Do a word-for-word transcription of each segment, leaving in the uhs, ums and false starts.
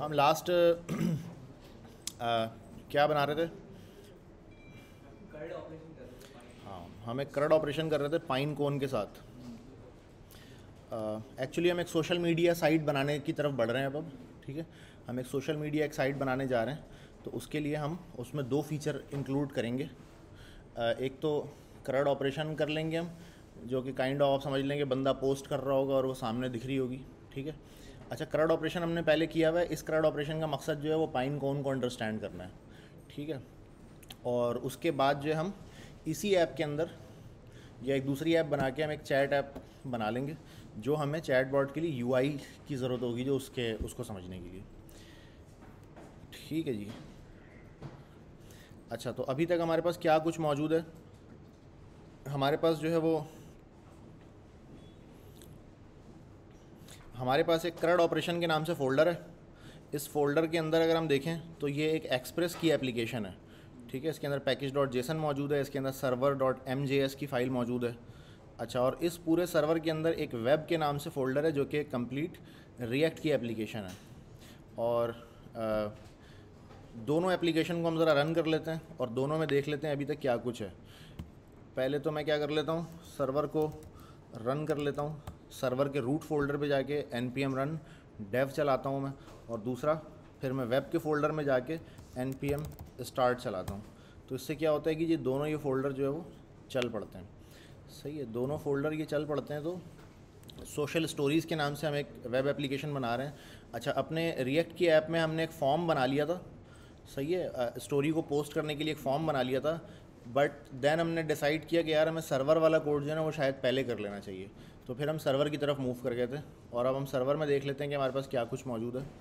हम लास्ट क्या बना रहे थे? हाँ, हम एक करंट ऑपरेशन कर रहे थे पाइन कोन के साथ। एक्चुअली हम एक सोशल मीडिया साइट बनाने की तरफ बढ़ रहे हैं अब अब ठीक है, हम एक सोशल मीडिया एक साइट बनाने जा रहे हैं। तो उसके लिए हम उसमें दो फीचर इंक्लूड करेंगे। uh, एक तो करंट ऑपरेशन कर लेंगे हम, जो कि काइंड ऑफ आप समझ लेंगे बंदा पोस्ट कर रहा होगा और वो सामने दिख रही होगी। ठीक है, अच्छा, करंट ऑपरेशन हमने पहले किया हुआ है। इस करंट ऑपरेशन का मकसद जो है वो पाइन कोन को अंडरस्टैंड करना है। ठीक है, और उसके बाद जो है हम इसी ऐप के अंदर या एक दूसरी ऐप बना के हम एक चैट ऐप बना लेंगे, जो हमें चैट बॉट के लिए यूआई की ज़रूरत होगी, जो उसके उसको समझने के लिए। ठीक है जी। अच्छा, तो अभी तक हमारे पास क्या कुछ मौजूद है? हमारे पास जो है वो हमारे पास एक करंट ऑपरेशन के नाम से फ़ोल्डर है। इस फोल्डर के अंदर अगर हम देखें तो ये एक एक्सप्रेस की एप्लीकेशन है। ठीक है, इसके अंदर पैकेज डॉट जेसन मौजूद है, इसके अंदर server dot M J S की फ़ाइल मौजूद है। अच्छा, और इस पूरे सर्वर के अंदर एक वेब के नाम से फ़ोल्डर है, जो कि एक कंप्लीट रिएक्ट की एप्लीकेशन है। और आ, दोनों एप्लीकेशन को हम ज़रा रन कर लेते हैं और दोनों में देख लेते हैं अभी तक क्या कुछ है। पहले तो मैं क्या कर लेता हूँ, सर्वर को रन कर लेता हूँ। सर्वर के रूट फोल्डर पे जाके N P M run dev चलाता हूँ मैं, और दूसरा फिर मैं वेब के फ़ोल्डर में जाके एन पी एम स्टार्ट चलाता हूँ। तो इससे क्या होता है कि ये दोनों ये फ़ोल्डर जो है वो चल पड़ते हैं। सही है, दोनों फ़ोल्डर ये चल पड़ते हैं। तो सोशल स्टोरीज़ के नाम से हम एक वेब एप्लीकेशन बना रहे हैं। अच्छा, अपने रिएक्ट की ऐप में हमने एक फॉर्म बना लिया था। सही है, स्टोरी को पोस्ट करने के लिए एक फॉर्म बना लिया था, बट देन हमने डिसाइड किया कि यार हमें सर्वर वाला कोड जो है ना वो शायद पहले कर लेना चाहिए। तो फिर हम सर्वर की तरफ मूव कर गए थे, और अब हम सर्वर में देख लेते हैं कि हमारे पास क्या कुछ मौजूद है।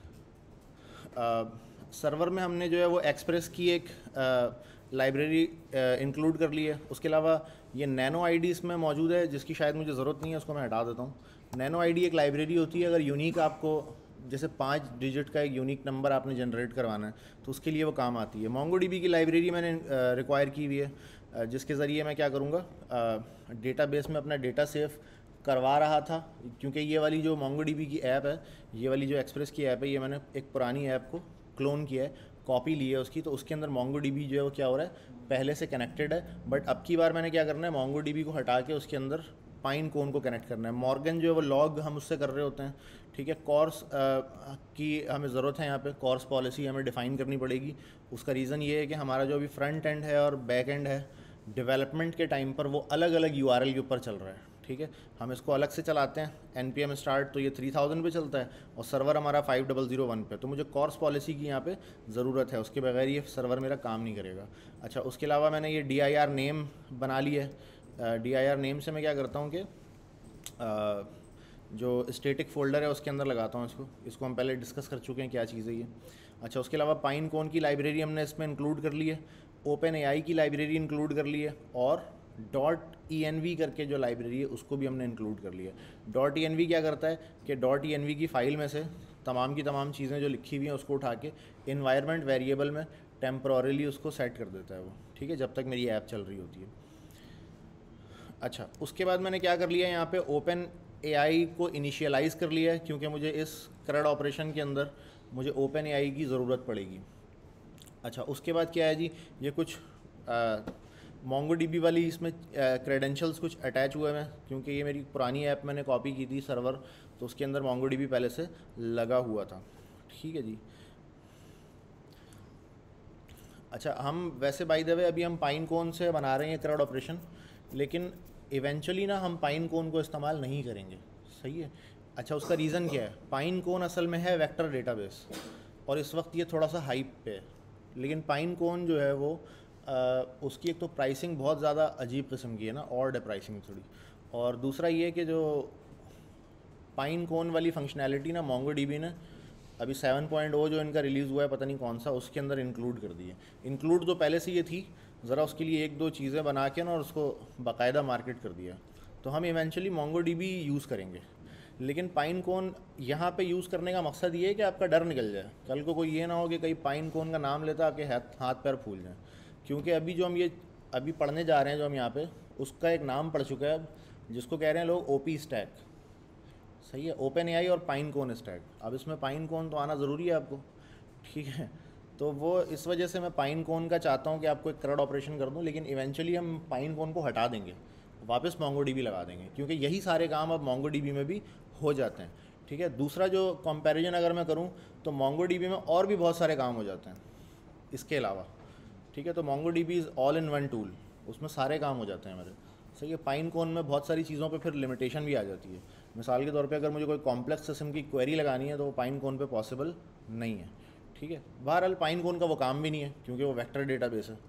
सर्वर में हमने जो है वो एक्सप्रेस की एक लाइब्रेरी इंक्लूड कर ली है। उसके अलावा ये नैनो आईडी इसमें मौजूद है, जिसकी शायद मुझे ज़रूरत नहीं है, उसको मैं हटा देता हूँ। नैनो आईडी एक लाइब्रेरी होती है, अगर यूनिक आपको जैसे पाँच डिजिट का एक यूनिक नंबर आपने जनरेट करवाना है तो उसके लिए वो काम आती है। मोंगोडीबी की लाइब्रेरी मैंने रिक्वायर की हुई है, जिसके ज़रिए मैं क्या करूँगा, डेटाबेस में अपना डेटा सेव करवा रहा था। क्योंकि ये वाली जो मोंगोडीबी की ऐप है, ये वाली जो एक्सप्रेस की ऐप है, ये मैंने एक पुरानी ऐप को क्लोन किया है, कॉपी ली है उसकी। तो उसके अंदर मोंगोडीबी जो है वो क्या हो रहा है, पहले से कनेक्टेड है। बट अब की बार मैंने क्या करना है, मोंगोडीबी को हटा के उसके अंदर पाइन कोन को कनेक्ट करना है। मॉर्गन जो है वो लॉग हम उससे कर रहे होते हैं। ठीक है, कॉर्स की हमें ज़रूरत है, यहाँ पे कॉर्स पॉलिसी हमें डिफ़ाइन करनी पड़ेगी। उसका रीज़न ये है कि हमारा जो अभी फ्रंट एंड है और बैक एंड है, डेवलपमेंट के टाइम पर वो अलग अलग यू आर एल के ऊपर चल रहा है। ठीक है, हम इसको अलग से चलाते हैं। एन पी एम स्टार्ट तो ये थ्री थाउजेंड पे चलता है, और सर्वर हमारा फाइव डबल ज़ीरो वन पे। तो मुझे कॉर्स पॉलिसी की यहाँ पे ज़रूरत है, उसके बगैर ये सर्वर मेरा काम नहीं करेगा। अच्छा, उसके अलावा मैंने ये डी आई आर नेम बना ली है। डी आई आर नेम से मैं क्या करता हूँ कि जो स्टैटिक फ़ोल्डर है उसके अंदर लगाता हूँ इसको। इसको हम पहले डिस्कस कर चुके हैं क्या चीज़ है ये। अच्छा, उसके अलावा पाइन कोन की लाइब्रेरी हमने इसमें इंक्लूड कर ली है, ओपन ए आई की लाइब्रेरी इंक्लूड कर ली है, और डॉट ई एन वी करके जो लाइब्रेरी है उसको भी हमने इंक्लूड कर लिया है। डॉट ई एन वी क्या करता है कि डॉट ई एन वी की फ़ाइल में से तमाम की तमाम चीज़ें जो लिखी हुई हैं उसको उठा के इन्वायरमेंट वेरिएबल में टेम्पररीली उसको सेट कर देता है वो। ठीक है, जब तक मेरी ऐप चल रही होती है। अच्छा, उसके बाद मैंने क्या कर लिया, यहाँ पे ओपन ए आई को इनिशियलाइज़ कर लिया है, क्योंकि मुझे इस करंट ऑपरेशन के अंदर मुझे ओपन ए आई की ज़रूरत पड़ेगी। अच्छा, उसके बाद क्या है जी, ये कुछ मोंगोडीबी वाली इसमें क्रेडेंशियल्स कुछ अटैच हुए हैं, क्योंकि ये मेरी पुरानी ऐप मैंने कॉपी की थी सर्वर, तो उसके अंदर मोंगोडीबी पहले से लगा हुआ था। ठीक है जी। अच्छा, हम वैसे बाय द वे अभी हम पाइन कोन से बना रहे हैं करंट ऑपरेशन, लेकिन इवेंचुअली ना हम पाइन कोन को इस्तेमाल नहीं करेंगे। सही है। अच्छा, उसका रीज़न क्या है, पाइन कोन असल में है वेक्टर डेटाबेस, और इस वक्त ये थोड़ा सा हाइप पे है। लेकिन पाइन कोन जो है वो आ, उसकी एक तो प्राइसिंग बहुत ज़्यादा अजीब किस्म की है ना, और है प्राइसिंग थोड़ी। और दूसरा ये कि जो पाइन कोन वाली फंक्शनैलिटी ना मोंगोडीबी ने अभी सेवन पॉइंट ओ जो इनका रिलीज़ हुआ है, पता नहीं कौन सा, उसके अंदर इंक्लूड कर दी है। इंक्लूड तो पहले से ये थी, ज़रा उसके लिए एक दो चीज़ें बना के ना और उसको बाकायदा मार्केट कर दिया। तो हम इवेंचुअली मोंगोडीबी यूज़ करेंगे, लेकिन पाइन कोन यहाँ पे यूज़ करने का मकसद ये है कि आपका डर निकल जाए। कल को कोई ये ना हो कि कहीं पाइन कोन का नाम लेता आपके हाथ हाथ पैर फूल जाए। क्योंकि अभी जो हम ये अभी पढ़ने जा रहे हैं जो हम यहाँ पे, उसका एक नाम पढ़ चुका है अब, जिसको कह रहे हैं लोग ओ पी स्टैक। सही है, ओपन एआई और पाइन कोन स्टैक। अब इसमें पाइन कोन तो आना ज़रूरी है आपको, ठीक है। तो वो इस वजह से मैं पाइन कोन का चाहता हूँ कि आपको एक करड़ ऑपरेशन कर दूँ, लेकिन इवेंचुअली हम पाइन कोन को हटा देंगे, वापस मोंगो डीबी लगा देंगे, क्योंकि यही सारे काम अब मोंगो डीबी में भी हो जाते हैं, ठीक है। दूसरा जो कंपैरिजन अगर मैं करूँ तो मोंगो डीबी में और भी बहुत सारे काम हो जाते हैं इसके अलावा, ठीक है। तो MongoDB is all in one tool, उसमें सारे काम हो जाते हैं मेरे। सही है, पाइन कोन में बहुत सारी चीज़ों पे फिर लिमिटेशन भी आ जाती है। मिसाल के तौर पे अगर मुझे कोई कॉम्प्लेक्स किस्म की क्वेरी लगानी है तो वो पाइन कोन पे पॉसिबल नहीं है, ठीक है। बहरहाल पाइन कोन का वो काम भी नहीं है क्योंकि वो वेक्टर डेटाबेस है।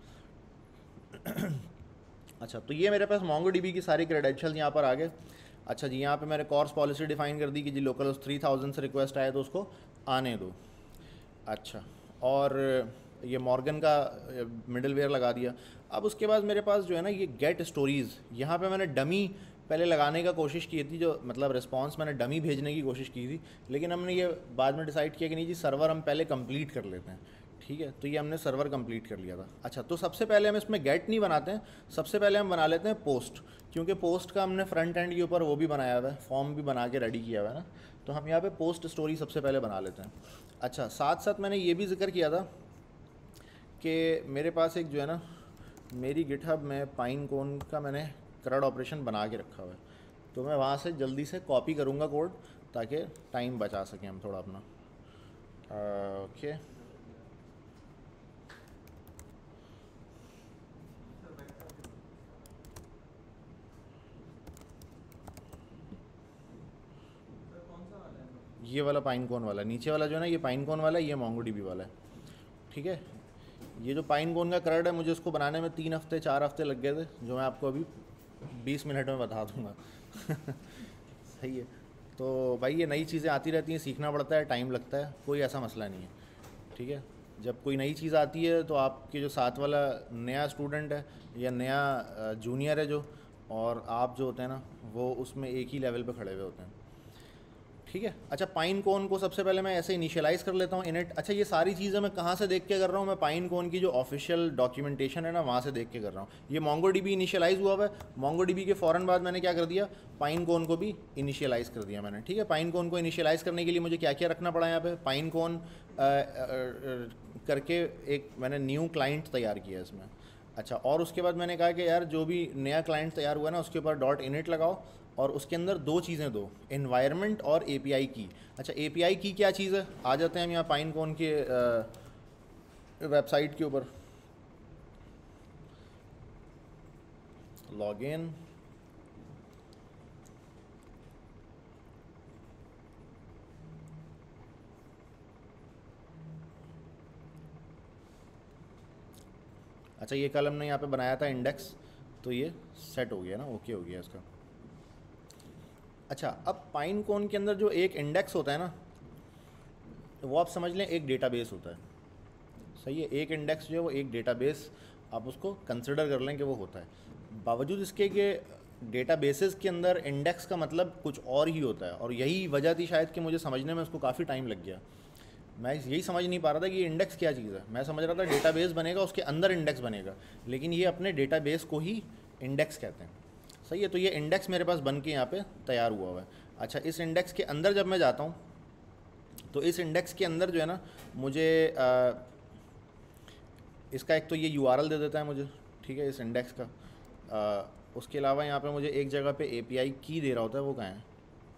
अच्छा, तो ये मेरे पास मोंगो डीबी की सारी क्रेडेंशियल यहाँ पर आ गए। अच्छा जी, यहाँ पे मैंने कोर्स पॉलिसी डिफाइन कर दी कि जी लोकल उस थ्री थाउजेंड से रिक्वेस्ट आए तो उसको आने दो। अच्छा, और ये मॉर्गन का मिडल वेयर लगा दिया। अब उसके बाद मेरे पास जो है ना ये गेट स्टोरीज़, यहाँ पे मैंने डमी पहले लगाने का कोशिश की थी, जो मतलब रिस्पांस मैंने डमी भेजने की कोशिश की थी, लेकिन हमने ये बाद में डिसाइड किया कि नहीं जी सर्वर हम पहले कंप्लीट कर लेते हैं, ठीक है। तो ये हमने सर्वर कंप्लीट कर लिया था। अच्छा, तो सबसे पहले हम इसमें गेट नहीं बनाते हैं, सबसे पहले हम बना लेते हैं पोस्ट, क्योंकि पोस्ट का हमने फ्रंट एंड के ऊपर वो भी बनाया हुआ है, फॉर्म भी बना के रेडी किया हुआ है ना, तो हम यहाँ पे पोस्ट स्टोरी सबसे पहले बना लेते हैं। अच्छा, साथ साथ मैंने ये भी जिक्र किया था कि मेरे पास एक जो है ना मेरी गिटहब में पाइन कोन का मैंने करड़ ऑपरेशन बना के रखा हुआ है, तो मैं वहाँ से जल्दी से कॉपी करूँगा कोड ताकि टाइम बचा सकें हम थोड़ा अपना। ओके, ये वाला पाइन कोन वाला, नीचे वाला जो है ना ये पाइन कोन वाला है, ये मोंगो डीबी वाला है, ठीक है। ये जो पाइन कोन का करड़ है मुझे उसको बनाने में तीन हफ्ते चार हफ्ते लग गए थे, जो मैं आपको अभी बीस मिनट में बता दूंगा। सही है, तो भाई ये नई चीज़ें आती रहती हैं, सीखना पड़ता है, टाइम लगता है, कोई ऐसा मसला नहीं है, ठीक है। जब कोई नई चीज़ आती है तो आपके जो साथ वाला नया स्टूडेंट है या नया जूनियर है जो, और आप जो होते हैं ना वो उसमें एक ही लेवल पे खड़े हुए होते हैं, ठीक है। अच्छा, पाइन कोन को सबसे पहले मैं ऐसे इनिशियलाइज़ कर लेता हूँ इनिट। अच्छा, ये सारी चीज़ें मैं कहाँ से देख के कर रहा हूँ, मैं पाइन कोन की जो ऑफिशियल डॉक्यूमेंटेशन है ना वहाँ से देख के कर रहा हूँ। ये मोंगो डीबी इनिशियलाइज़ हुआ हुआ है, मोंगो डीबी के फ़ौरन बाद मैंने क्या कर दिया, पाइन कोन को भी इनिशियलाइज़ कर दिया मैंने, ठीक है। पाइन कोन को इनिशियलाइज़ करने के लिए मुझे क्या क्या रखना पड़ा यहाँ पे, पाइन कोन करके एक मैंने न्यू क्लाइंट तैयार किया इसमें। अच्छा, और उसके बाद मैंने कहा कि यार जो भी नया क्लाइंट तैयार हुआ ना उसके ऊपर डॉट इनिट लगाओ और उसके अंदर दो चीज़ें दो, एनवायरनमेंट और एपीआई की। अच्छा, एपीआई की क्या चीज़ है, आ जाते हैं हम यहाँ पाइन कोन के वेबसाइट के ऊपर, लॉगिन, अच्छा ये कल हमने यहाँ पे बनाया था इंडेक्स, तो ये सेट हो गया ना, ओके हो गया इसका। अच्छा, अब पाइन कोन के अंदर जो एक इंडेक्स होता है ना वो आप समझ लें एक डेटाबेस होता है, सही है। एक इंडेक्स जो है वो एक डेटाबेस आप उसको कंसिडर कर लें कि वो होता है। बावजूद इसके कि डेटाबेसेस के अंदर इंडेक्स का मतलब कुछ और ही होता है, और यही वजह थी शायद कि मुझे समझने में उसको काफ़ी टाइम लग गया। मैं यही समझ नहीं पा रहा था कि ये इंडेक्स क्या चीज़ है। मैं समझ रहा था डेटाबेस बनेगा उसके अंदर इंडेक्स बनेगा, लेकिन ये अपने डेटाबेस को ही इंडेक्स कहते हैं, सही है। तो ये इंडेक्स मेरे पास बन के यहाँ पे तैयार हुआ हुआ है। अच्छा, इस इंडेक्स के अंदर जब मैं जाता हूँ तो इस इंडेक्स के अंदर जो है ना मुझे आ, इसका एक तो ये यूआरएल दे देता है मुझे, ठीक है, इस इंडेक्स का। आ, उसके अलावा यहाँ पे मुझे एक जगह पे एपीआई की दे रहा होता है, वो कहाँ है,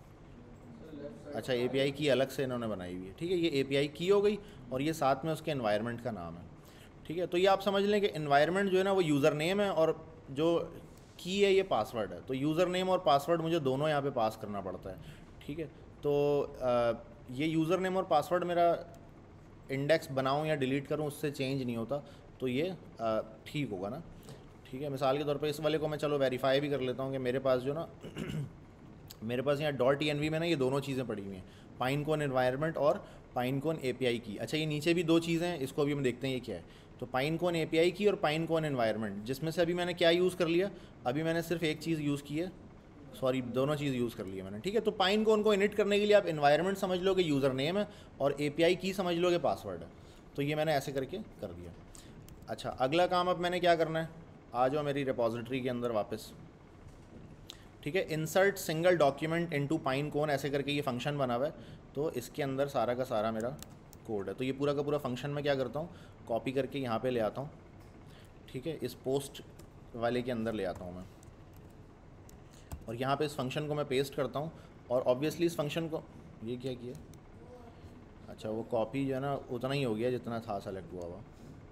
अच्छा एपीआई की अलग से इन्होंने बनाई हुई है, ठीक है। ये एपीआई की हो गई और ये साथ में उसके एनवायरनमेंट का नाम है, ठीक है। तो ये आप समझ लें कि एनवायरनमेंट जो है ना वो यूज़र नेम है और जो की है ये पासवर्ड है। तो यूज़र नेम और पासवर्ड मुझे दोनों यहाँ पे पास करना पड़ता है, ठीक है। तो आ, ये यूज़र नेम और पासवर्ड मेरा इंडेक्स बनाऊँ या डिलीट करूँ उससे चेंज नहीं होता, तो ये ठीक होगा ना, ठीक है। मिसाल के तौर पे इस वाले को मैं चलो वेरीफाई भी कर लेता हूँ कि मेरे पास जो ना मेरे पास यहाँ डॉट टी एन वी में ना ये दोनों चीज़ें पड़ी हुई हैं, पाइन कोन एनवायरनमेंट और पाइन कोन एपीआई की। अच्छा, ये नीचे भी दो चीज़ें हैं, इसको अभी हम देखते हैं ये क्या है। तो पाइन कोन एपीआई की और पाइन कोन एनवायरनमेंट, जिसमें से अभी मैंने क्या यूज़ कर लिया, अभी मैंने सिर्फ एक चीज़ यूज़ की है, सॉरी दोनों चीज़ यूज़ कर ली है मैंने, ठीक है। तो पाइन कोन को इनिट करने के लिए आप एनवायरनमेंट समझ लो कि यूज़र नेम है और एपीआई की समझ लो कि पासवर्ड है। तो ये मैंने ऐसे करके कर दिया। अच्छा, अगला काम अब मैंने क्या करना है, आ जाओ मेरी रिपॉजिटरी के अंदर वापस, ठीक है। Insert single document into Pinecone ऐसे करके ये फंक्शन बना हुआ है, तो इसके अंदर सारा का सारा मेरा कोड है। तो ये पूरा का पूरा फंक्शन मैं क्या करता हूँ, कॉपी करके यहाँ पे ले आता हूँ, ठीक है, इस पोस्ट वाले के अंदर ले आता हूँ मैं, और यहाँ पे इस फंक्शन को मैं पेस्ट करता हूँ। और ऑब्वियसली इस फंक्शन को ये क्या किया, अच्छा वो कॉपी जो है ना उतना ही हो गया जितना था सेलेक्ट हुआ हुआ।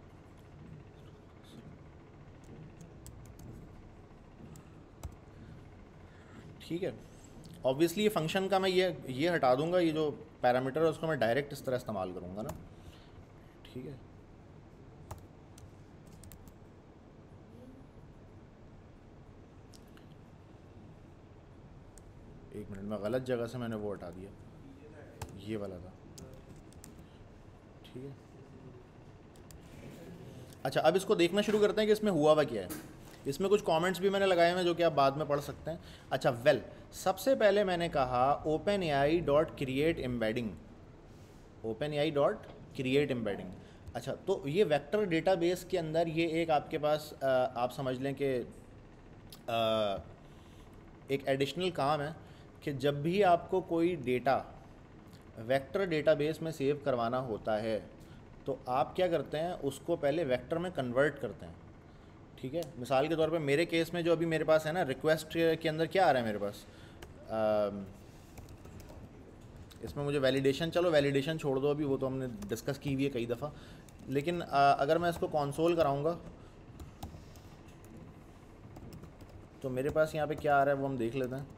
ठीक है, ऑब्वियसली ये फंक्शन का मैं ये ये हटा दूंगा, ये जो पैरामीटर है उसको मैं डायरेक्ट इस तरह इस्तेमाल करूँगा ना। ठीक है, एक मिनट में गलत जगह से मैंने वो हटा दिया, ये वाला था। ठीक है, अच्छा अब इसको देखना शुरू करते हैं कि इसमें हुआ हुआ क्या है। इसमें कुछ कमेंट्स भी मैंने लगाए हैं जो कि आप बाद में पढ़ सकते हैं। अच्छा वेल well, सबसे पहले मैंने कहा open A I dot create embedding, open A I dot create embedding. अच्छा तो ये वेक्टर डेटाबेस के अंदर ये एक आपके पास आ, आप समझ लें कि एक एडिशनल काम है कि जब भी आपको कोई डेटा वेक्टर डेटाबेस में सेव करवाना होता है तो आप क्या करते हैं, उसको पहले वेक्टर में कन्वर्ट करते हैं। ठीक है, मिसाल के तौर पे मेरे केस में जो अभी मेरे पास है ना, रिक्वेस्ट के अंदर क्या आ रहा है मेरे पास, आ, इसमें मुझे वैलिडेशन, चलो वैलिडेशन छोड़ दो अभी, वो तो हमने डिस्कस की हुई है कई दफ़ा। लेकिन आ, अगर मैं इसको कंसोल कराऊंगा तो मेरे पास यहाँ पे क्या आ रहा है वो हम देख लेते हैं।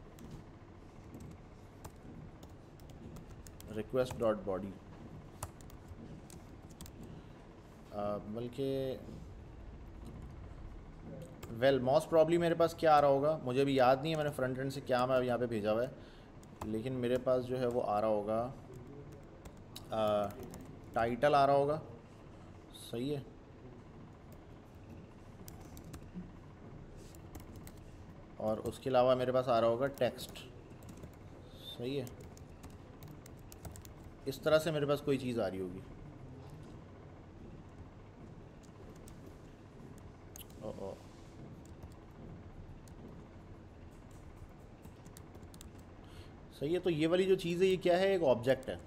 रिक्वेस्ट डॉट बॉडी, बल्कि वेल मोस्ट प्रॉब्ली मेरे पास क्या आ रहा होगा, मुझे भी याद नहीं है मैंने फ्रंट एंड से क्या मैं यहाँ पे भेजा हुआ है, लेकिन मेरे पास जो है वो आ रहा होगा टाइटल आ रहा होगा, सही है। और उसके अलावा मेरे पास आ रहा होगा टेक्स्ट, सही है। इस तरह से मेरे पास कोई चीज़ आ रही होगी। ओ ओ सही है, तो ये वाली जो चीज़ है ये क्या है, एक ऑब्जेक्ट है,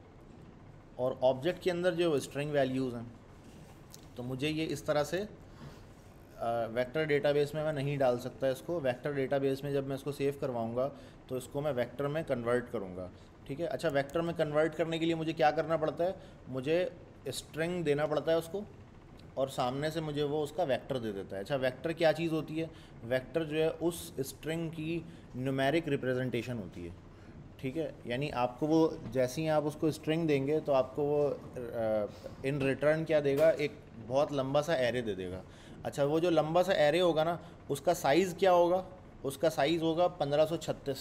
और ऑब्जेक्ट के अंदर जो स्ट्रिंग वैल्यूज़ हैं, तो मुझे ये इस तरह से वेक्टर डेटाबेस में मैं नहीं डाल सकता इसको। वेक्टर डेटाबेस में जब मैं इसको सेव करवाऊंगा तो इसको मैं वेक्टर में कन्वर्ट करूंगा। ठीक है, अच्छा वेक्टर में कन्वर्ट करने के लिए मुझे क्या करना पड़ता है, मुझे स्ट्रिंग देना पड़ता है उसको, और सामने से मुझे वो उसका वेक्टर दे देता है। अच्छा वेक्टर क्या चीज़ होती है, वेक्टर जो है उस स्ट्रिंग की न्यूमेरिक रिप्रेजेंटेशन होती है। ठीक है, यानी आपको वो जैसे ही आप उसको स्ट्रिंग देंगे तो आपको वो इन रिटर्न क्या देगा, एक बहुत लंबा सा एरे दे देगा। अच्छा वो जो लंबा सा एरे होगा ना, उसका साइज़ क्या होगा, उसका साइज़ होगा पंद्रह सौ छत्तीस,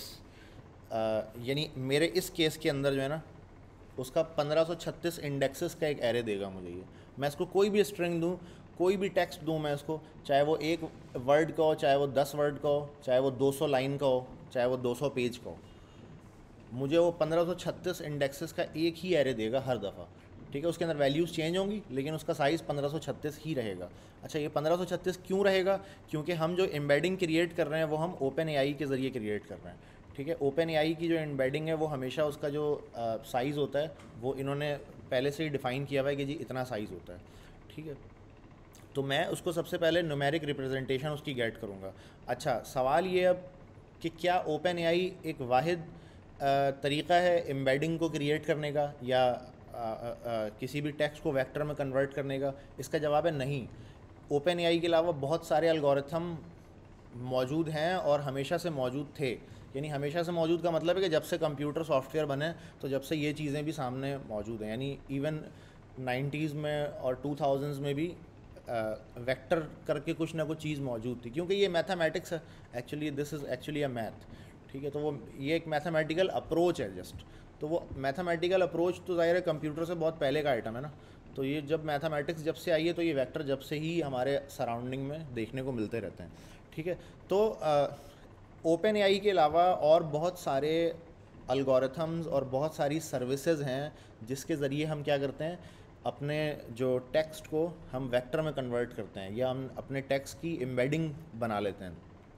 यानी मेरे इस केस के अंदर जो है ना उसका पंद्रह सौ छत्तीस इंडेक्सेस का एक एरे देगा मुझे ये। मैं इसको कोई भी स्ट्रिंग दूँ, कोई भी टेक्स्ट दूँ मैं इसको, चाहे वो एक वर्ड का हो, चाहे वो दस वर्ड का हो, चाहे वो दो सौ लाइन का हो, चाहे वो दो सौ पेज का हो, मुझे वो पंद्रह सौ छत्तीस इंडेक्सेस का एक ही एरे देगा हर दफ़ा। ठीक है, उसके अंदर वैल्यूज़ चेंज होंगी लेकिन उसका साइज़ पंद्रह सौ छत्तीस ही रहेगा। अच्छा ये पंद्रह सौ छत्तीस क्यों रहेगा, क्योंकि हम जो एम्बेडिंग क्रिएट कर रहे हैं वो हम ओपन ए आई के ज़रिए क्रिएट कर रहे हैं। ठीक है, ओपन ए आई की जो एम्बेडिंग है वो हमेशा उसका जो साइज़ होता है वो इन्होंने पहले से ही डिफ़ाइन किया हुआ है कि जी इतना साइज़ होता है। ठीक है, तो मैं उसको सबसे पहले न्यूमेरिक रिप्रेजेंटेशन उसकी गेट करूँगा। अच्छा सवाल ये अब कि क्या ओपन ए आई एक वाहिद तरीक़ा है एम्बेडिंग को क्रिएट करने का या आ, आ, आ, किसी भी टेक्स्ट को वेक्टर में कन्वर्ट करने का, इसका जवाब है नहीं। ओपन ए आई के अलावा बहुत सारे एल्गोरिथम मौजूद हैं और हमेशा से मौजूद थे। यानी हमेशा से मौजूद का मतलब है कि जब से कंप्यूटर सॉफ्टवेयर बने तो जब से ये चीज़ें भी सामने मौजूद हैं। यानी इवन नाइन्टीज़ में और टू थाउजेंड्स में भी वेक्टर करके कुछ ना कुछ चीज़ मौजूद थी, क्योंकि ये मैथमेटिक्स है actually, this is actually a math. ठीक है, तो वो ये एक मैथमेटिकल अप्रोच है जस्ट, तो वो मैथमेटिकल अप्रोच तो ज़ाहिर है कंप्यूटर से बहुत पहले का आइटम है ना। तो ये जब मैथमेटिक्स जब से आई है तो ये वेक्टर जब से ही हमारे सराउंडिंग में देखने को मिलते रहते हैं। ठीक है, तो ओपन ए आई के अलावा और बहुत सारे अलगोरिथम्स और बहुत सारी सर्विसेज हैं जिसके ज़रिए हम क्या करते हैं, अपने जो टेक्स्ट को हम वेक्टर में कन्वर्ट करते हैं या हम अपने टेक्स्ट की एम्बेडिंग बना लेते हैं।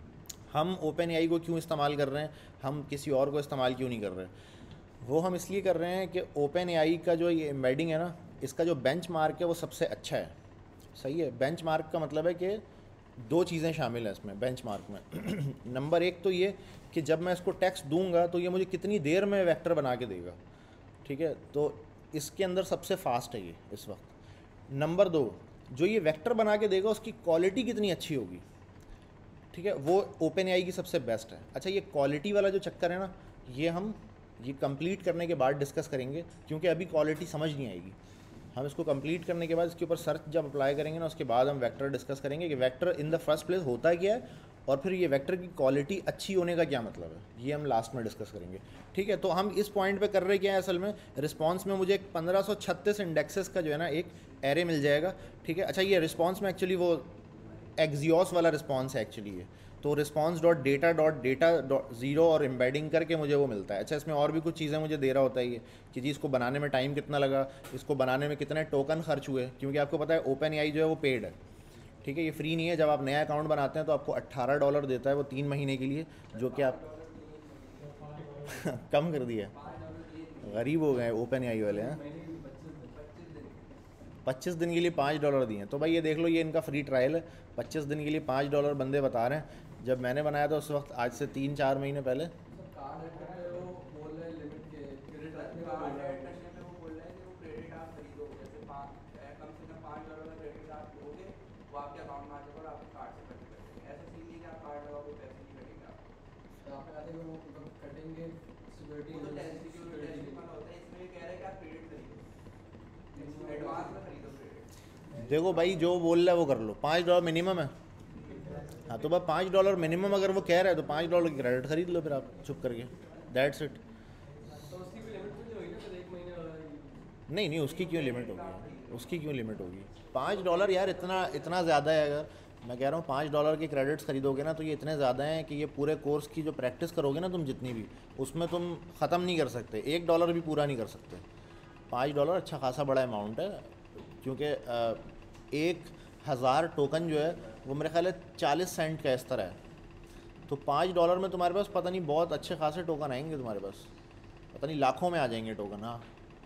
हम ओपन एआई को क्यों इस्तेमाल कर रहे हैं, हम किसी और को इस्तेमाल क्यों नहीं कर रहे हैं? वो हम इसलिए कर रहे हैं कि ओपन एआई का जो ये एम्बेडिंग है ना, इसका जो बेंचमार्क है वो सबसे अच्छा है। सही है। बेंचमार्क का मतलब है कि दो चीज़ें शामिल हैं इसमें बेंचमार्क में। नंबर एक तो ये कि जब मैं इसको टेक्स्ट दूंगा तो ये मुझे कितनी देर में वेक्टर बना के देगा, ठीक है, तो इसके अंदर सबसे फास्ट है ये इस वक्त। नंबर दो, जो ये वेक्टर बना के देगा उसकी क्वालिटी कितनी अच्छी होगी, ठीक है, वो ओपन एआई की सबसे बेस्ट है। अच्छा, ये क्वालिटी वाला जो चक्कर है ना, ये हम ये कंप्लीट करने के बाद डिस्कस करेंगे, क्योंकि अभी क्वालिटी समझ नहीं आएगी। हम इसको कंप्लीट करने के बाद इसके ऊपर सर्च जब अप्लाई करेंगे ना, उसके बाद हम वेक्टर डिस्कस करेंगे कि vector in the first place होता क्या है, और फिर ये वेक्टर की क्वालिटी अच्छी होने का क्या मतलब है, ये हम लास्ट में डिस्कस करेंगे, ठीक है। तो हम इस पॉइंट पे कर रहे क्या है, असल में रिस्पॉन्स में मुझे एक पंद्रह सौ छत्तीस इंडेक्सेस का जो है ना एक एरे मिल जाएगा, ठीक है। अच्छा, ये रिस्पॉन्स में एक्चुअली वो एक्जियोस वाला रिस्पॉन्स है एक्चुअली ये, तो response dot data dot data dot zero और एम्बेडिंग करके मुझे वो मिलता है। अच्छा, इसमें और भी कुछ चीज़ें मुझे दे रहा होता है ये कि जी इसको बनाने में टाइम कितना लगा, इसको बनाने में कितने टोकन खर्च हुए, क्योंकि आपको पता है ओपन एआई जो है वो पेड है, ठीक है, ये फ्री नहीं है। जब आप नया अकाउंट बनाते हैं तो आपको अट्ठारह डॉलर देता है वो तीन महीने के लिए, जो कि आप कम कर दिया, गरीब हो गए ओपन एआई वाले हैं। पच्चीस दिन के लिए पाँच डॉलर दिए, तो भाई ये देख लो, ये इनका फ्री ट्रायल है, पच्चीस दिन के लिए पाँच डॉलर बंदे बता रहे हैं। जब मैंने बनाया था उस वक्त, आज से तीन चार महीने पहले, देखो भाई जो बोल रहा है वो कर लो, पाँच डॉलर मिनिमम है। हाँ, तो बस पाँच डॉलर मिनिमम अगर वो कह रहा है तो पाँच डॉलर की क्रेडिट खरीद लो फिर आप चुप करके, दैट्स इट। नहीं नहीं, उसकी क्यों लिमिट होगी, उसकी क्यों लिमिट होगी? पाँच डॉलर यार इतना इतना ज़्यादा है। अगर मैं कह रहा हूँ पाँच डॉलर के क्रेडिट्स खरीदोगे ना तो ये इतने ज़्यादा हैं कि ये पूरे कोर्स की जो प्रैक्टिस करोगे ना तुम जितनी भी, उसमें तुम ख़त्म नहीं कर सकते, एक डॉलर भी पूरा नहीं कर सकते। पाँच डॉलर अच्छा खासा बड़ा अमाउंट है, क्योंकि एक हज़ार टोकन जो है वो मेरे ख्याल है चालीस सेंट का इस तरह है, तो पाँच डॉलर में तुम्हारे पास पता नहीं बहुत अच्छे खासे टोकन आएंगे तुम्हारे पास, पता नहीं लाखों में आ जाएंगे टोकन। हाँ,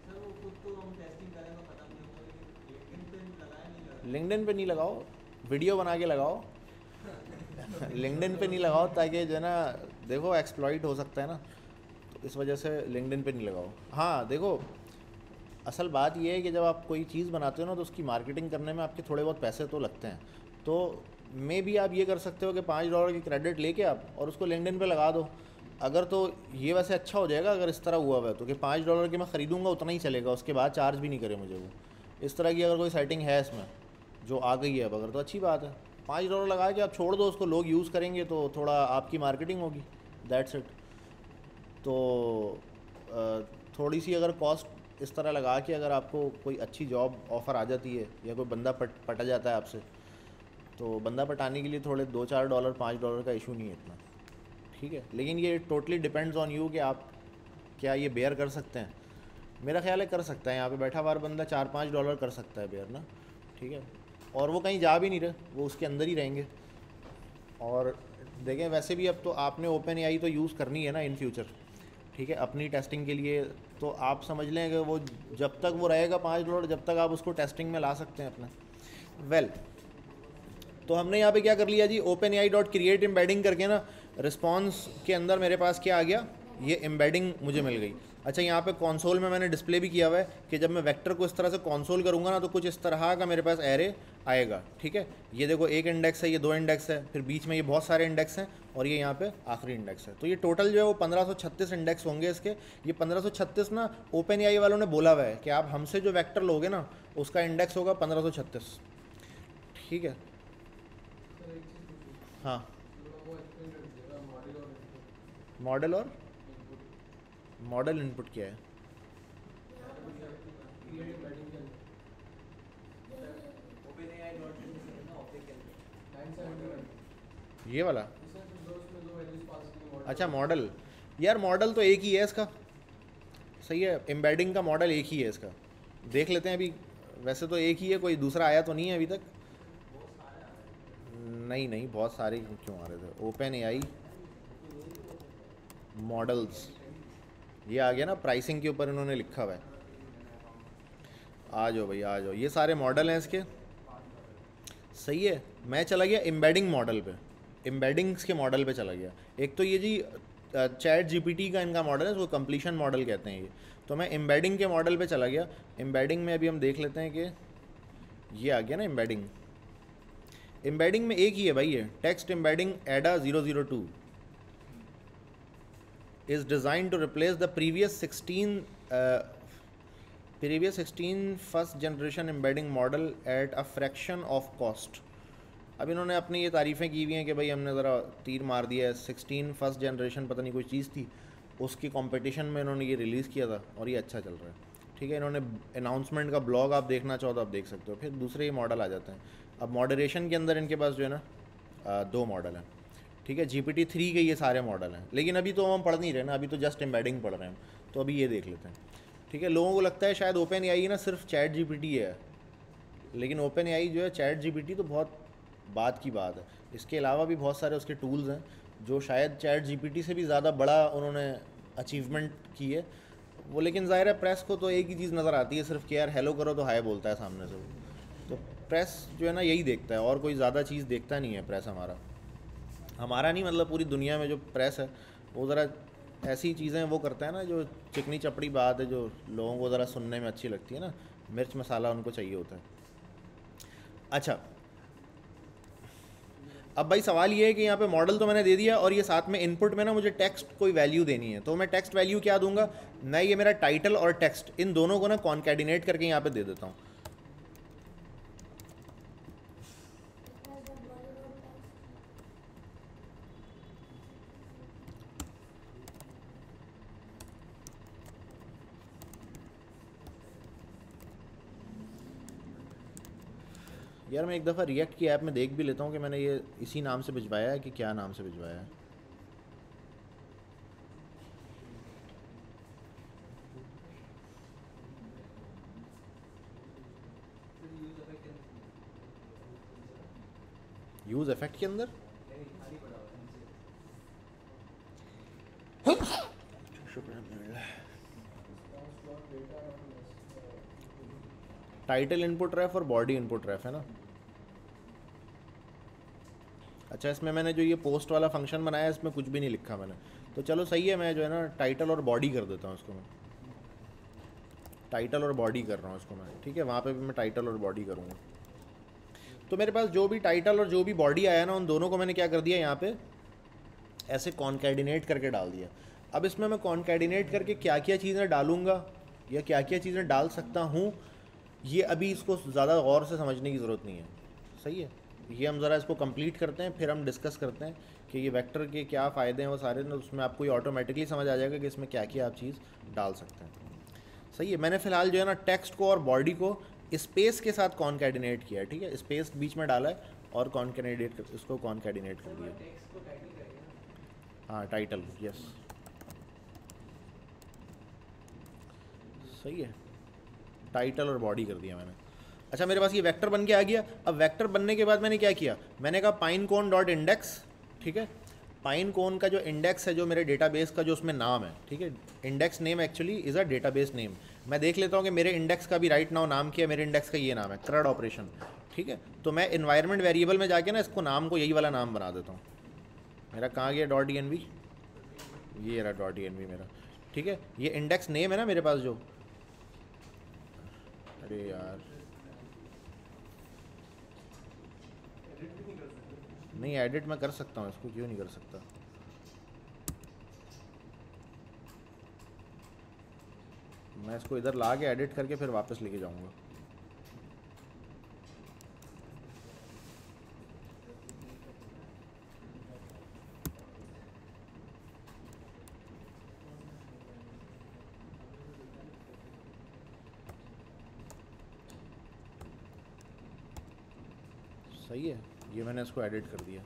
लिंक्डइन पे नहीं लगाओ, वीडियो बना के लगाओ। लिंक्डइन पे नहीं लगाओ, ताकि जो है ना, देखो एक्सप्लॉइट हो सकता है ना, तो इस वजह से लिंक्डइन पे नहीं लगाओ। हाँ देखो, असल बात यह है कि जब आप कोई चीज़ बनाते हो ना तो उसकी मार्केटिंग करने में आपके थोड़े बहुत पैसे तो लगते हैं, तो मे भी आप ये कर सकते हो कि पाँच डॉलर की क्रेडिट लेके आप और उसको लिंक्डइन पे लगा दो। अगर तो ये वैसे अच्छा हो जाएगा अगर इस तरह हुआ हुआ है तो, कि पाँच डॉलर के मैं ख़रीदूँगा उतना ही चलेगा, उसके बाद चार्ज भी नहीं करे मुझे वो, इस तरह की अगर कोई सेटिंग है इसमें जो आ गई है अब अगर, तो अच्छी बात है। पाँच डॉलर लगा के आप छोड़ दो उसको, लोग यूज़ करेंगे तो थोड़ा आपकी मार्केटिंग होगी, दैट्स इट। तो थोड़ी सी अगर कॉस्ट इस तरह लगा के अगर आपको कोई अच्छी जॉब ऑफ़र आ जाती है या कोई बंदा पट पटा जाता है आपसे, तो बंदा पटाने के लिए थोड़े दो चार डॉलर पाँच डॉलर का इशू नहीं है इतना, ठीक है। लेकिन ये टोटली डिपेंड्स ऑन यू कि आप क्या ये बेयर कर सकते हैं। मेरा ख्याल है कर सकता है, यहाँ पे बैठा हुआ बंदा चार पाँच डॉलर कर सकता है बेयर ना, ठीक है, और वो कहीं जा भी नहीं रहे, वो उसके अंदर ही रहेंगे। और देखें वैसे भी अब तो आपने ओपन एआई तो यूज़ करनी है ना इन फ्यूचर, ठीक है, अपनी टेस्टिंग के लिए, तो आप समझ लें कि वो जब तक वो रहेगा पाँच डॉलर, जब तक आप उसको टेस्टिंग में ला सकते हैं अपना। वेल well, तो हमने यहाँ पे क्या कर लिया जी, Open AI dot create embedding करके ना रिस्पॉन्स के अंदर मेरे पास क्या आ गया, ये एम्बेडिंग मुझे मिल गई। अच्छा, यहाँ पे कंसोल में मैंने डिस्प्ले भी किया हुआ है कि जब मैं वेक्टर को इस तरह से कंसोल करूँगा ना तो कुछ इस तरह का मेरे पास एरे आएगा, ठीक है। ये देखो एक इंडेक्स है, ये दो इंडेक्स है, फिर बीच में ये बहुत सारे इंडेक्स हैं, और ये यहाँ पे आखिरी इंडेक्स है। तो ये टोटल जो है वो पंद्रह सौ छत्तीस इंडेक्स होंगे इसके। ये पंद्रह सौ छत्तीस ना ओपन एआई वालों ने बोला हुआ है कि आप हमसे जो वेक्टर लोगे ना उसका इंडेक्स होगा पंद्रह सौ छत्तीस, ठीक है। हाँ, मॉडल और मॉडल इनपुट क्या है? ये वाला, अच्छा मॉडल, यार मॉडल तो एक ही है इसका, सही है, एम्बेडिंग का मॉडल एक ही है इसका, देख लेते हैं अभी। वैसे तो एक ही है, कोई दूसरा आया तो नहीं है अभी तक। नहीं नहीं, बहुत सारे क्यों आ रहे थे। ओपन ए आई मॉडल्स, ये आ गया ना, प्राइसिंग के ऊपर इन्होंने लिखा हुआ है। आ जाओ भाई आ जाओ, ये सारे मॉडल हैं इसके। सही है, मैं चला गया एम्बेडिंग मॉडल पे, एम्बेडिंग्स के मॉडल पे चला गया। एक तो ये जी चैट जीपीटी का इनका मॉडल है, उसको कंप्लीशन मॉडल कहते हैं ये। तो मैं एम्बेडिंग के मॉडल पे चला गया। एम्बेडिंग में अभी हम देख लेते हैं कि ये आ गया ना एम्बेडिंग। एम्बेडिंग में एक ही है भाई, ये text embedding ada zero zero two is designed to replace the previous sixteen uh, previous sixteen first generation embedding model at a fraction of cost। अब इन्होंने अपनी ये तारीफ़ें की हुई हैं कि भाई हमने ज़रा तीर मार दिया है, सिक्सटीन फर्स्ट जनरेशन पता नहीं कोई चीज़ थी, उसकी कंपटीशन में इन्होंने ये रिलीज़ किया था और ये अच्छा चल रहा है। ठीक है, इन्होंने अनाउंसमेंट का ब्लॉग आप देखना चाहो तो आप देख सकते हो। फिर दूसरे ही मॉडल आ जाते हैं। अब मॉडरेशन के अंदर इनके पास जो है ना आ, दो मॉडल हैं। ठीक है, जी पी टी थ्री के ये सारे मॉडल हैं, लेकिन अभी तो हम पढ़ नहीं रहे ना, अभी तो जस्ट एम्बेडिंग पढ़ रहे हैं। तो अभी ये देख लेते हैं। ठीक है, लोगों को लगता है शायद ओपन ए आई ना सिर्फ चैट जी पी टी है, लेकिन ओपन ए आई जो है चैट जी पी टी तो बहुत बात की बात है। इसके अलावा भी बहुत सारे उसके टूल्स हैं जो शायद चैट जी पी टी से भी ज़्यादा बड़ा उन्होंने अचीवमेंट की है वो। लेकिन ज़ाहिर है प्रेस को तो एक ही चीज़ नज़र आती है सिर्फ कि यार हेलो करो तो हाय बोलता है सामने से वो। तो प्रेस जो है ना यही देखता है, और कोई ज़्यादा चीज़ देखता नहीं है प्रेस। हमारा हमारा नहीं मतलब पूरी दुनिया में जो प्रेस है वो ज़रा ऐसी चीज़ें वो करता है ना जो चिकनी चपड़ी बात है, जो लोगों को ज़रा सुनने में अच्छी लगती है ना, मिर्च मसाला उनको चाहिए होता है। अच्छा, अब भाई सवाल ये है कि यहाँ पे मॉडल तो मैंने दे दिया और ये साथ में इनपुट में ना मुझे टेक्स्ट कोई वैल्यू देनी है। तो मैं टेक्स्ट वैल्यू क्या दूंगा, मैं ये मेरा टाइटल और टेक्स्ट इन दोनों को ना कॉन्कैटिनेट करके यहाँ पे दे देता हूँ। यार मैं एक दफ़ा रिएक्ट की ऐप में देख भी लेता हूँ कि मैंने ये इसी नाम से भिजवाया है कि क्या नाम से भिजवाया है। यूज़ इफेक्ट के अंदर टाइटल इनपुट रेफ और बॉडी इनपुट रेफ है ना। अच्छा, इसमें मैंने जो ये पोस्ट वाला फंक्शन बनाया है इसमें कुछ भी नहीं लिखा मैंने। तो चलो सही है, मैं जो है ना टाइटल और बॉडी कर देता हूँ इसको। मैं टाइटल और बॉडी कर रहा हूँ इसको मैं। ठीक है, वहाँ पे भी मैं टाइटल और बॉडी करूँगा। तो मेरे पास जो भी टाइटल और जो भी बॉडी आया ना उन दोनों को मैंने क्या कर दिया यहाँ पे ऐसे कॉन्कैटिनेट करके डाल दिया। अब इसमें मैं कॉन्कैटिनेट करके क्या क्या चीज़ें डालूँगा या क्या क्या चीज़ें डाल सकता हूँ, ये अभी इसको ज़्यादा गौर से समझने की ज़रूरत नहीं है। सही है, ये हम ज़रा इसको कंप्लीट करते हैं, फिर हम डिस्कस करते हैं कि ये वेक्टर के क्या फ़ायदे हैं वो सारे ना, उसमें आपको ये ऑटोमेटिकली समझ आ जाएगा कि इसमें क्या क्या आप चीज़ डाल सकते हैं। सही है, मैंने फ़िलहाल जो है ना टेक्स्ट को और बॉडी को स्पेस के साथ कॉन्कैटिनेट किया है। ठीक है, स्पेस बीच में डाला है और कॉन्कैटिनेट कर इसको कॉन्कैटिनेट कर दिया। हाँ टाइटल, यस सही है, टाइटल और बॉडी कर दिया मैंने। अच्छा, मेरे पास ये वेक्टर बन के आ गया। अब वेक्टर बनने के बाद मैंने क्या किया, मैंने कहा पाइन कोन डॉट इंडेक्स। ठीक है, पाइन कोन का जो इंडेक्स है जो मेरे डेटाबेस का जो उसमें नाम है, ठीक है, index name actually is a database name. मैं देख लेता हूँ कि मेरे इंडेक्स का भी राइट नाउ नाम किया, मेरे इंडेक्स का ये नाम है क्रड ऑपरेशन। ठीक है, तो मैं इन्वायरमेंट वेरिएबल में जाके ना इसको नाम को यही वाला नाम बना देता हूँ। मेरा कहाँ गया डॉट डी एन वी, ये रहा डॉट डी एन वी मेरा। ठीक है, ये इंडेक्स नेम है ना मेरे पास जो, अरे यार नहीं एडिट मैं कर सकता हूँ इसको, क्यों नहीं कर सकता। मैं इसको इधर ला के एडिट करके फिर वापस लेके जाऊँगा। सही है, ये मैंने इसको एडिट कर दिया।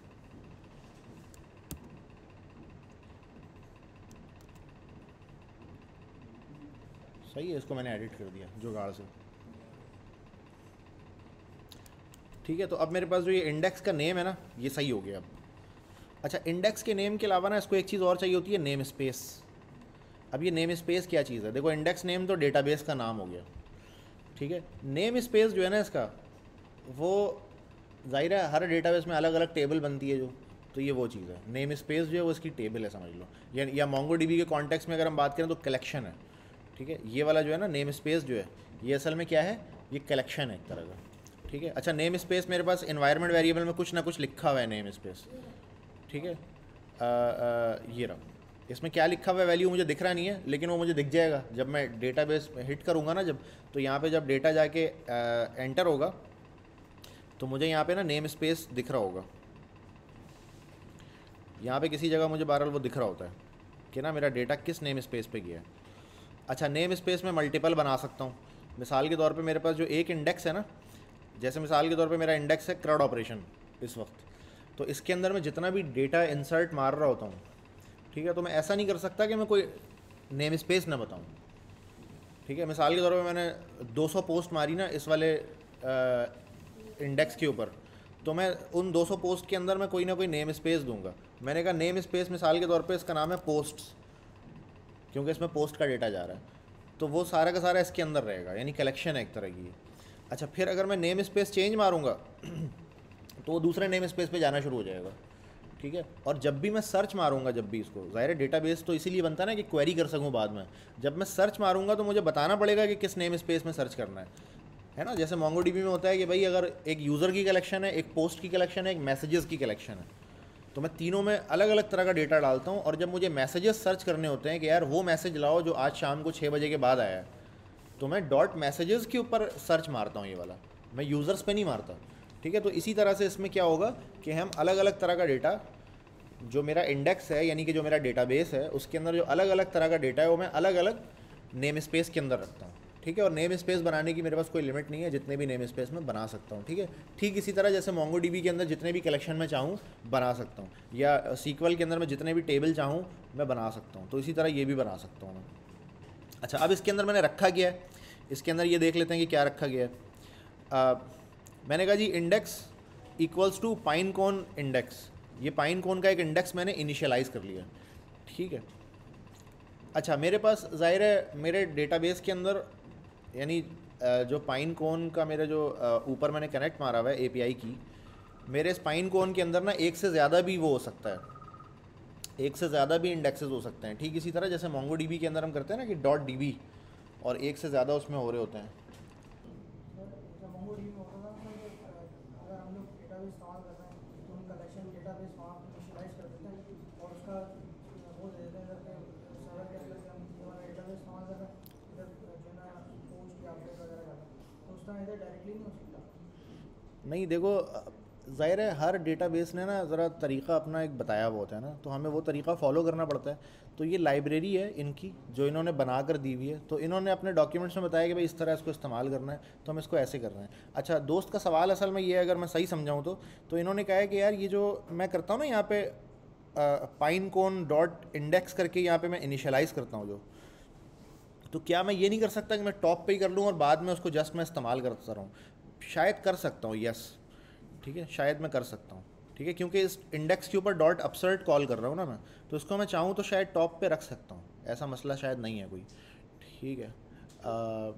सही है, इसको मैंने एडिट कर दिया जुगाड़ से। ठीक है, तो अब मेरे पास जो ये इंडेक्स का नेम है ना, ये सही हो गया अब। अच्छा, इंडेक्स के नेम के अलावा ना इसको एक चीज़ और चाहिए होती है, नेम स्पेस। अब ये नेम स्पेस क्या चीज़ है? देखो, इंडेक्स नेम तो डेटाबेस का नाम हो गया, ठीक है। नेम स्पेस जो है ना इसका, वो जाहिर है हर डेटाबेस में अलग अलग टेबल बनती है जो, तो ये वो चीज़ है। नेम स्पेस जो है वो इसकी टेबल है, समझ लो। या, या मोंगोडीबी के कॉन्टेक्स्ट में अगर हम बात करें तो कलेक्शन है, ठीक है। ये वाला जो है ना नेम स्पेस जो है, ये असल में क्या है? ये कलेक्शन है एक तरह का, ठीक है। अच्छा, नेम स्पेस मेरे पास इन्वायरमेंट वेरिएबल में कुछ ना कुछ लिखा हुआ है नेम स्पेस, ठीक है। आ, आ, ये रहा, इसमें क्या लिखा हुआ है वैल्यू मुझे दिख रहा नहीं है, लेकिन वो मुझे दिख जाएगा जब मैं डेटाबेस हिट करूँगा ना जब, तो यहाँ पे जब डेटा जाके एंटर होगा तो मुझे यहाँ पे ना नेम स्पेस दिख रहा होगा। यहाँ पे किसी जगह मुझे बहरहाल वो दिख रहा होता है कि ना मेरा डेटा किस नेम स्पेस पे गया है। अच्छा, नेम स्पेस में मल्टीपल बना सकता हूँ। मिसाल के तौर पे मेरे पास जो एक इंडेक्स है ना, जैसे मिसाल के तौर पे मेरा इंडेक्स है क्रड ऑपरेशन इस वक्त, तो इसके अंदर मैं जितना भी डेटा इंसर्ट मार रहा होता हूँ, ठीक है, तो मैं ऐसा नहीं कर सकता कि मैं कोई नेम स्पेस ना बताऊँ, ठीक है। मिसाल के तौर पे मैंने दो सौ पोस्ट मारी ना इस वाले इंडेक्स के ऊपर, तो मैं उन दो सौ पोस्ट के अंदर मैं कोई ना कोई नेम स्पेस दूंगा। मैंने कहा नेम स्पेस मिसाल के तौर पे इसका नाम है पोस्ट्स, क्योंकि इसमें पोस्ट का डेटा जा रहा है, तो वो सारा का सारा इसके अंदर रहेगा, यानी कलेक्शन है एक तरह की। अच्छा, फिर अगर मैं नेम स्पेस चेंज मारूंगा तो वो दूसरे नेम स्पेस पे जाना शुरू हो जाएगा, ठीक है। और जब भी मैं सर्च मारूंगा, जब भी इसको, ज़ाहिर है डेटाबेस तो इसीलिए बनता है ना कि क्वेरी कर सकूं बाद में, जब मैं सर्च मारूंगा तो मुझे बताना पड़ेगा कि किस नेम स्पेस में सर्च करना है, है ना। जैसे मोंगोडीबी में होता है कि भाई अगर एक यूज़र की कलेक्शन है, एक पोस्ट की कलेक्शन है, एक मैसेजेस की कलेक्शन है, तो मैं तीनों में अलग अलग तरह का डेटा डालता हूँ। और जब मुझे मैसेजेस सर्च करने होते हैं कि यार वो मैसेज लाओ जो आज शाम को छः बजे के बाद आया है, तो मैं डॉट मैसेजेस के ऊपर सर्च मारता हूँ, ये वाला, मैं यूज़र्स पे नहीं मारता, ठीक है। तो इसी तरह से इसमें क्या होगा कि हम अलग अलग तरह का डेटा, जो मेरा इंडेक्स है यानी कि जो मेरा डेटाबेस है, उसके अंदर जो अलग अलग तरह का डेटा है वो मैं अलग अलग नेम स्पेस के अंदर रखता हूँ, ठीक है। और नेम स्पेस बनाने की मेरे पास कोई लिमिट नहीं है, जितने भी नेम स्पेस में बना सकता हूँ, ठीक है। ठीक इसी तरह जैसे मोंगोडीबी के अंदर जितने भी कलेक्शन में चाहूँ बना सकता हूँ, या सीक्वल के अंदर मैं जितने भी टेबल चाहूँ मैं बना सकता हूँ, तो इसी तरह ये भी बना सकता हूँ मैं। अच्छा, अब इसके अंदर मैंने रखा गया है, इसके अंदर ये देख लेते हैं कि क्या रखा गया है। आ, मैंने कहा जी index equals to Pinecone index, ये पाइन कोन का एक इंडेक्स मैंने इनिशियलाइज़ कर लिया, ठीक है। अच्छा, मेरे पास ज़ाहिर है मेरे डेटाबेस के अंदर, यानी जो पाइन कोन का मेरा जो ऊपर मैंने कनेक्ट मारा हुआ है एपीआई की, मेरे इस पाइन कोन के अंदर ना एक से ज़्यादा भी वो हो सकता है, एक से ज़्यादा भी इंडेक्सेस हो सकते हैं, ठीक इसी तरह जैसे मोंगोडीबी के अंदर हम करते हैं ना कि डॉट डीबी, और एक से ज़्यादा उसमें हो रहे होते हैं। नहीं, देखो ज़ाहिर है हर डेटाबेस ने ना ज़रा तरीक़ा अपना एक बताया हुआ होता है ना, तो हमें वो तरीक़ा फॉलो करना पड़ता है। तो ये लाइब्रेरी है इनकी जो इन्होंने बना कर दी हुई है, तो इन्होंने अपने डॉक्यूमेंट्स में बताया कि भाई इस तरह इसको इस्तेमाल करना है, तो हम इसको ऐसे कर रहे हैं। अच्छा, दोस्त का सवाल असल में ये है, अगर मैं सही समझाऊँ तो तो इन्होंने कहा है कि यार ये जो मैं करता हूँ ना यहाँ पे पाइन कोन डॉट इंडेक्स करके यहाँ पे मैं इनिशियलाइज़ करता हूँ जो, तो क्या मैं ये नहीं कर सकता कि मैं टॉप पे ही कर लूँ और बाद में उसको जस्ट मैं इस्तेमाल करता रहूँ? शायद कर सकता हूँ, यस, ठीक है, शायद मैं कर सकता हूँ, ठीक है, क्योंकि इस इंडेक्स के ऊपर डॉट अपसर्ट कॉल कर रहा हूँ ना मैं, तो इसको मैं चाहूँ तो शायद टॉप पे रख सकता हूँ, ऐसा मसला शायद नहीं है कोई, ठीक है। आ,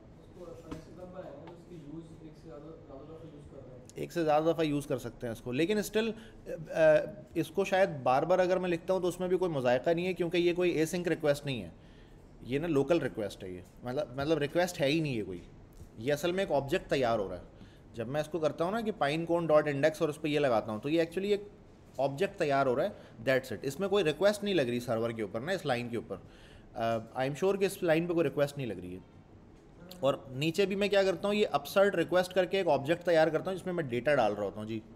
एक से ज़्यादा दफ़ा यूज़ कर सकते हैं इसको, लेकिन स्टिल इसको शायद बार बार अगर मैं लिखता हूँ तो उसमें भी कोई मज़ायक़ा नहीं है, क्योंकि ये कोई एसिंक रिक्वेस्ट नहीं है, ये ना लोकल रिक्वेस्ट है, ये मतलब मतलब रिक्वेस्ट है ही नहीं है कोई, ये असल में एक ऑब्जेक्ट तैयार हो रहा है। जब मैं इसको करता हूँ ना कि पाइन कोन डॉट इंडेक्स और उस पर ये लगाता हूँ, तो ये एक्चुअली एक ऑब्जेक्ट तैयार हो रहा है, दैट्स इट। इसमें कोई रिक्वेस्ट नहीं लग रही सर्वर के ऊपर ना, इस लाइन के ऊपर आई एम श्योर कि इस लाइन पे कोई रिक्वेस्ट नहीं लग रही है। और नीचे भी मैं क्या करता हूँ, ये अपसर्ट रिक्वेस्ट करके एक ऑब्जेक्ट तैयार करता हूँ जिसमें मैं डेटा डाल रहा होता हूँ जी।